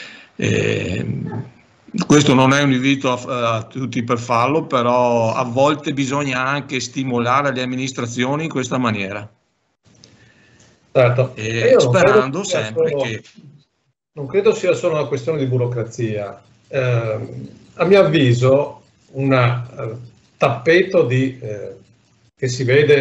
Questo non è un invito a tutti per farlo, però a volte bisogna anche stimolare le amministrazioni in questa maniera.
Certo.
Sperando sempre che...
Non credo sia solo una questione di burocrazia. A mio avviso un tappeto che si vede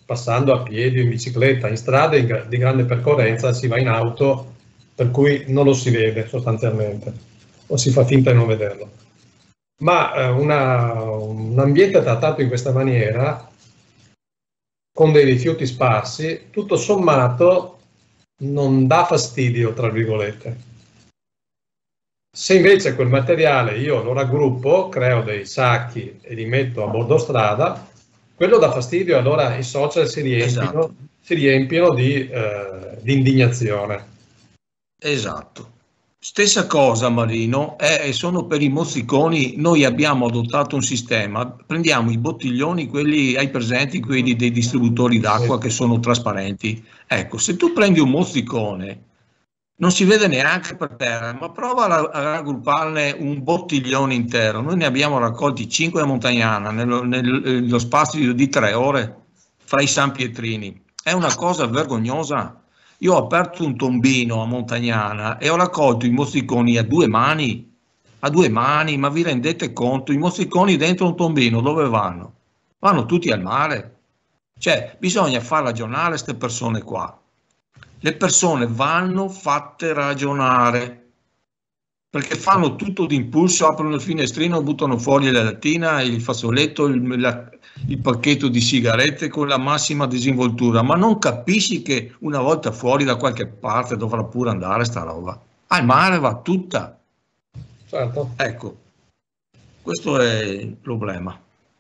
passando a piedi o in bicicletta. In strade di grande percorrenza si va in auto, per cui non lo si vede sostanzialmente, o si fa finta di non vederlo. Ma un ambiente trattato in questa maniera, con dei rifiuti sparsi, tutto sommato non dà fastidio, tra virgolette. Se invece quel materiale io lo raggruppo, creo dei sacchi e li metto a bordo strada, quello dà fastidio, allora i social si riempiono di indignazione.
Esatto. Stessa cosa, Marino, sono per i mozziconi. Noi abbiamo adottato un sistema, prendiamo i bottiglioni, quelli, hai presenti, quelli dei distributori d'acqua che sono trasparenti. Ecco, se tu prendi un mozzicone, non si vede neanche per terra, ma prova a raggrupparne un bottiglione intero. Noi ne abbiamo raccolti 5 a Montagnana, nello spazio di 3 ore, fra i San Pietrini. È una cosa vergognosa. Io ho aperto un tombino a Montagnana e ho raccolto i mozziconi a 2 mani, ma vi rendete conto? I mozziconi dentro un tombino dove vanno? Vanno tutti al mare. Cioè, bisogna far ragionare queste persone qua. Le persone vanno fatte ragionare, perché fanno tutto d'impulso, aprono il finestrino, buttano fuori la lattina, il fazzoletto, il pacchetto di sigarette con la massima disinvoltura, ma non capisci che una volta fuori da qualche parte dovrà pure andare sta roba. Al mare va tutta.
Certo.
Ecco, questo è il problema.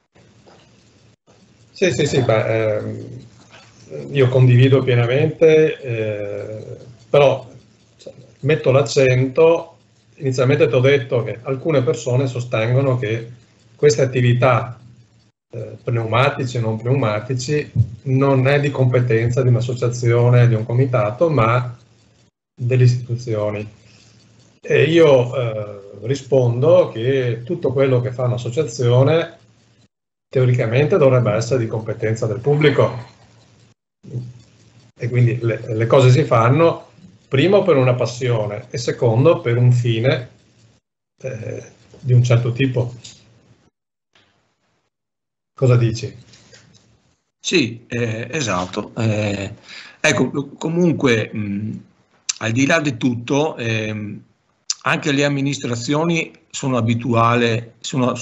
Sì, io condivido pienamente, però metto l'accento, inizialmente ti ho detto che alcune persone sostengono che queste attività pneumatici e non pneumatici non è di competenza di un'associazione, di un comitato, ma delle istituzioni. E io rispondo che tutto quello che fa un'associazione teoricamente dovrebbe essere di competenza del pubblico, e quindi le cose si fanno primo per una passione e secondo per un fine di un certo tipo. Cosa dici?
Sì, esatto. Ecco, comunque, al di là di tutto, anche le amministrazioni sono abituate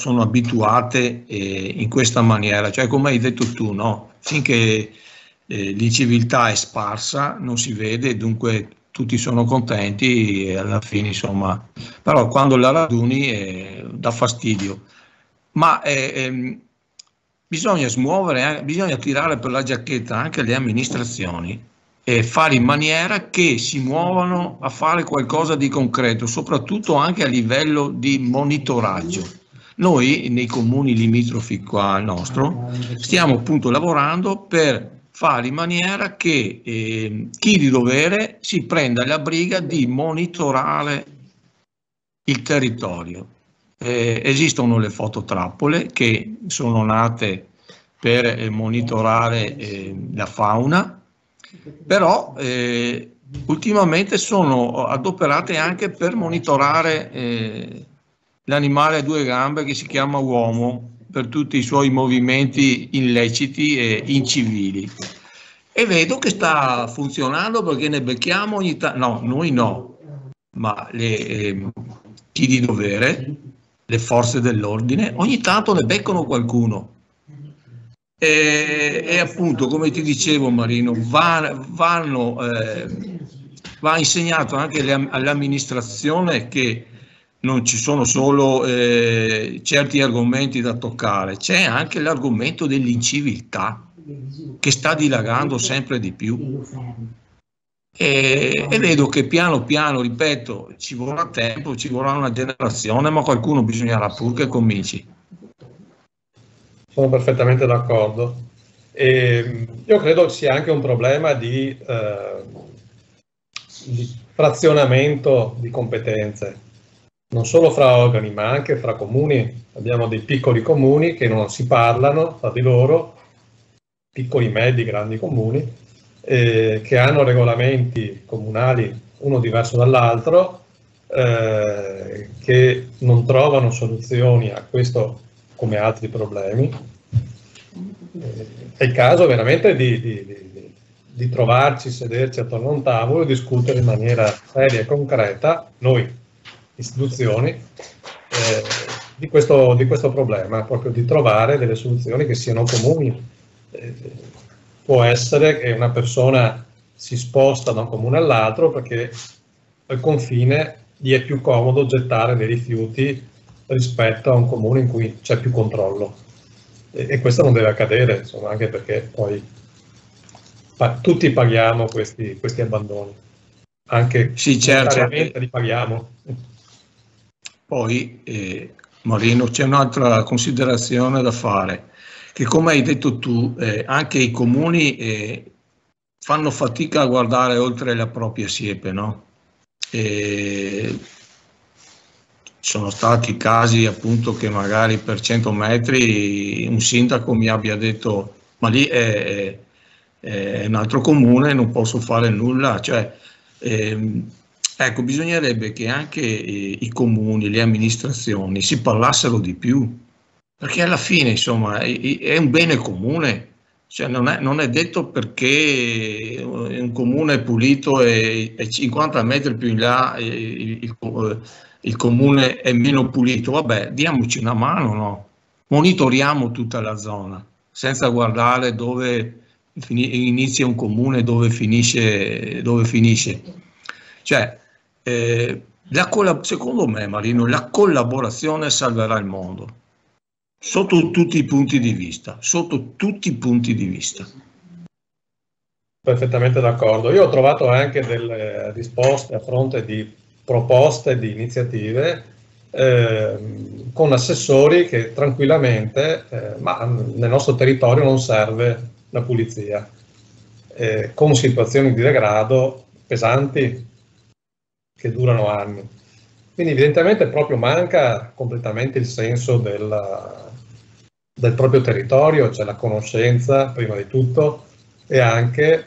in questa maniera, cioè come hai detto tu, no? Finché l'inciviltà è sparsa, non si vede, dunque tutti sono contenti e alla fine, insomma, però quando la raduni dà fastidio. Ma bisogna smuovere, bisogna tirare per la giacchetta anche le amministrazioni e fare in maniera che si muovano a fare qualcosa di concreto, soprattutto anche a livello di monitoraggio. Noi nei comuni limitrofi qua al nostro stiamo appunto lavorando per fare in maniera che chi di dovere si prenda la briga di monitorare il territorio. Esistono le fototrappole che sono nate per monitorare la fauna, però ultimamente sono adoperate anche per monitorare l'animale a 2 gambe che si chiama uomo, per tutti i suoi movimenti illeciti e incivili. E vedo che sta funzionando, perché ne becchiamo ogni tanto, no, noi no, ma chi di dovere, le forze dell'ordine, ogni tanto ne beccano qualcuno. E appunto, come ti dicevo Marino, va insegnato anche all'amministrazione che non ci sono solo certi argomenti da toccare, c'è anche l'argomento dell'inciviltà che sta dilagando sempre di più. E vedo che piano piano, ripeto, ci vorrà tempo, ci vorrà una generazione, ma qualcuno bisognerà pur che cominci.
Sono perfettamente d'accordo. Io credo sia anche un problema di frazionamento di competenze, non solo fra organi, ma anche fra comuni. Abbiamo dei piccoli comuni che non si parlano tra di loro, piccoli, medi, grandi comuni, che hanno regolamenti comunali uno diverso dall'altro, che non trovano soluzioni a questo come altri problemi, è il caso veramente di trovarci, sederci attorno a un tavolo e discutere in maniera seria e concreta, noi istituzioni, di questo problema, proprio di trovare delle soluzioni che siano comuni. Può essere che una persona si sposta da un comune all'altro perché al confine gli è più comodo gettare dei rifiuti rispetto a un comune in cui c'è più controllo. E questo non deve accadere, insomma, anche perché poi tutti paghiamo questi abbandoni, anche
sì, certo.
li paghiamo.
Poi, Marino, c'è un'altra considerazione da fare, che come hai detto tu, anche i comuni fanno fatica a guardare oltre la propria siepe, no? Sono stati casi appunto che magari per 100 metri un sindaco mi abbia detto ma lì è un altro comune, non posso fare nulla, cioè ecco, bisognerebbe che anche i comuni, le amministrazioni si parlassero di più, perché alla fine insomma è un bene comune, cioè non è detto perché un comune è pulito e 50 metri più in là il comune è meno pulito, vabbè, diamoci una mano, no? Monitoriamo tutta la zona, senza guardare dove inizia un comune e dove finisce. Cioè, secondo me, Marino, la collaborazione salverà il mondo, sotto tutti i punti di vista,
Perfettamente d'accordo. Io ho trovato anche delle risposte a fronte di proposte, di iniziative con assessori che tranquillamente, ma nel nostro territorio non serve la pulizia, con situazioni di degrado pesanti che durano anni. Quindi evidentemente proprio manca completamente il senso del proprio territorio, cioè la conoscenza prima di tutto e anche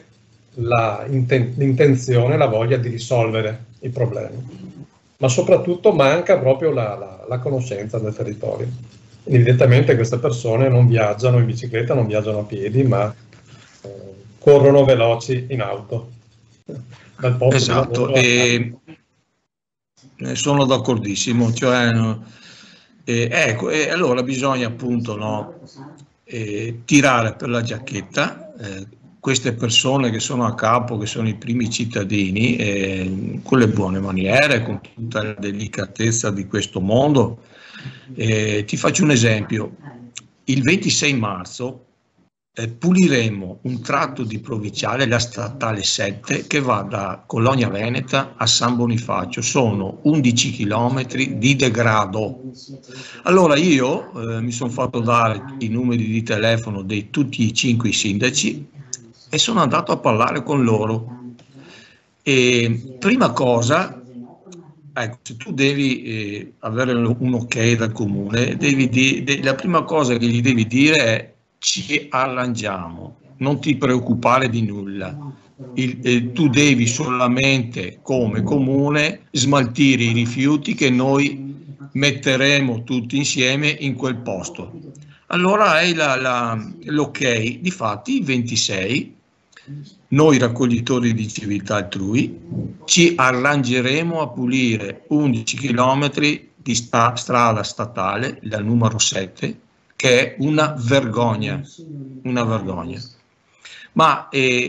l'intenzione, la voglia di risolvere i problemi. Ma soprattutto manca proprio la conoscenza del territorio. Evidentemente queste persone non viaggiano in bicicletta, non viaggiano a piedi, ma corrono veloci in auto. Dal posto
esatto, e sono d'accordissimo, cioè, ecco, e allora bisogna appunto, no, tirare per la giacchetta queste persone che sono a capo, che sono i primi cittadini, con le buone maniere, con tutta la delicatezza di questo mondo. Ti faccio un esempio: il 26 marzo puliremo un tratto di provinciale, la statale 7, che va da Cologna Veneta a San Bonifacio. Sono 11 chilometri di degrado. Allora io mi sono fatto dare i numeri di telefono di tutti i 5 sindaci e sono andato a parlare con loro. E prima cosa, ecco, se tu devi avere un ok dal comune, la prima cosa che gli devi dire è: ci arrangiamo, non ti preoccupare di nulla, tu devi solamente come comune smaltire i rifiuti che noi metteremo tutti insieme in quel posto. Allora hai l'ok. Difatti il 26 noi raccoglitori di civiltà altrui ci arrangeremo a pulire 11 chilometri di strada statale, la numero 7, che è una vergogna, ma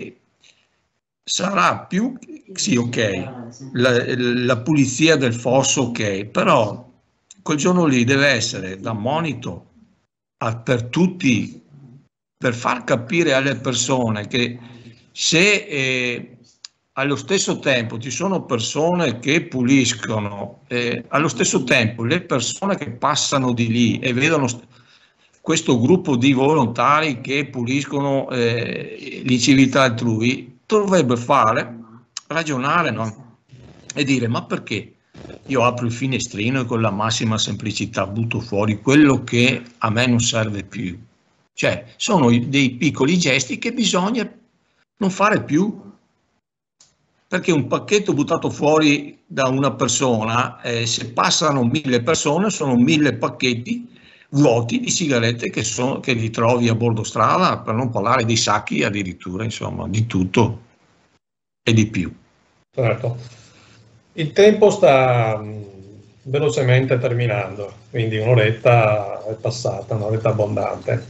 sarà più, sì, ok, la pulizia del fosso, ok, però quel giorno lì deve essere da monito per tutti, per far capire alle persone che se allo stesso tempo ci sono persone che puliscono, allo stesso tempo le persone che passano di lì e vedono questo gruppo di volontari che puliscono l'inciviltà altrui, dovrebbe ragionare, no? E dire: ma perché io apro il finestrino e con la massima semplicità butto fuori quello che a me non serve più? Cioè, sono dei piccoli gesti che bisogna non fare più, perché un pacchetto buttato fuori da una persona, se passano 1000 persone, sono 1000 pacchetti. vuoti di sigarette che li trovi a bordo strada, per non parlare dei sacchi addirittura, insomma, di tutto e di più.
Certo. Il tempo sta velocemente terminando, quindi un'oretta è passata, un'oretta abbondante.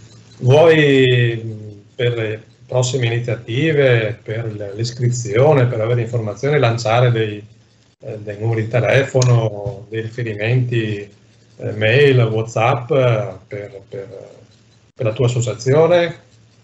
Vuoi per le prossime iniziative, per l'iscrizione, per avere informazioni, lanciare dei numeri di telefono, dei riferimenti mail, WhatsApp per la tua associazione?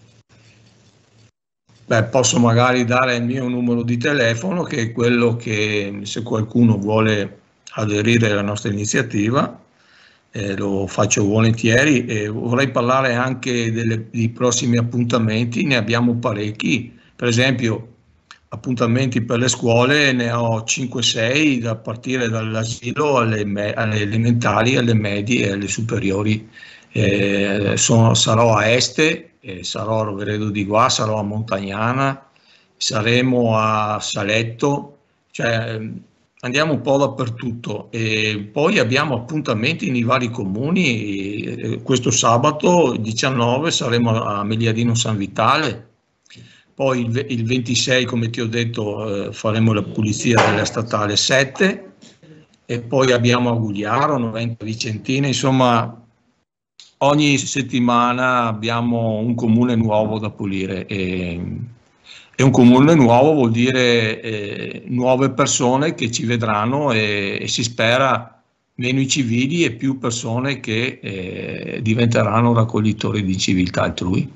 Beh, posso magari dare il mio numero di telefono, che è quello che, se qualcuno vuole aderire alla nostra iniziativa, lo faccio volentieri. E vorrei parlare anche dei prossimi appuntamenti, ne abbiamo parecchi. Per esempio, appuntamenti per le scuole ne ho 5-6, da partire dall'asilo alle elementari, alle medie e alle superiori. Sarò a Este, sarò a Roveredo di Guà, sarò a Montagnana, saremo a Saletto, cioè andiamo un po' dappertutto. E poi abbiamo appuntamenti nei vari comuni. Questo sabato 19 saremo a Meliadino San Vitale. Poi il 26, come ti ho detto, faremo la pulizia della statale 7, e poi abbiamo a Gugliaro, Noventa Vicentina, insomma ogni settimana abbiamo un comune nuovo da pulire, e un comune nuovo vuol dire nuove persone che ci vedranno, e si spera meno incivili e più persone che diventeranno raccoglitori di civiltà altrui.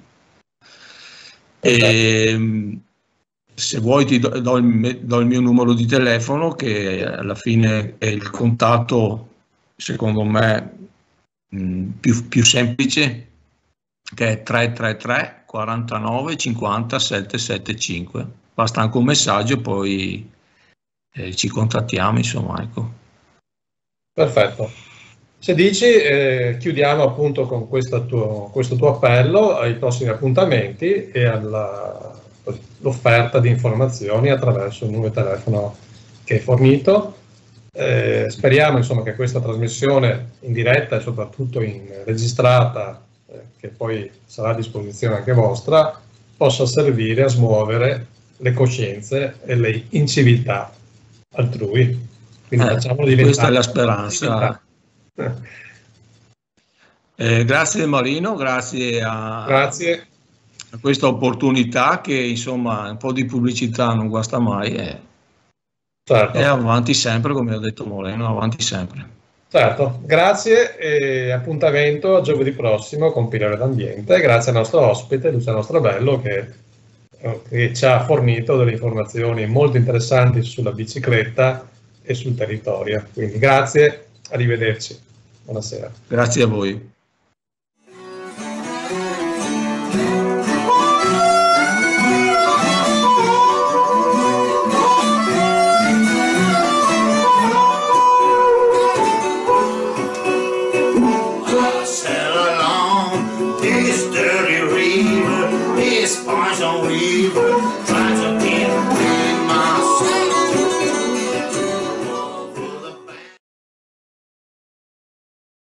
E, se vuoi ti do il mio numero di telefono, che alla fine è il contatto, secondo me, più semplice, che è 333 49 50 775. Basta anche un messaggio, poi ci contattiamo, insomma, ecco.
Perfetto. Se dici, chiudiamo appunto con questo tuo appello ai prossimi appuntamenti e all'offerta di informazioni attraverso il numero di telefono che hai fornito. Speriamo, insomma, che questa trasmissione in diretta e soprattutto registrata, che poi sarà a disposizione anche vostra, possa servire a smuovere le coscienze e le inciviltà altrui. Quindi facciamolo diventare.
Questa è la speranza. Grazie Marino, grazie a questa opportunità, che insomma un po' di pubblicità non guasta mai,
certo.
E avanti sempre, come ha detto Moreno, avanti sempre.
Certo, grazie e appuntamento a giovedì prossimo con Pillole d'Ambiente. Grazie al nostro ospite Luciano Strabello che ci ha fornito delle informazioni molto interessanti sulla bicicletta e sul territorio. Quindi grazie, arrivederci. Buonasera.
Grazie a voi.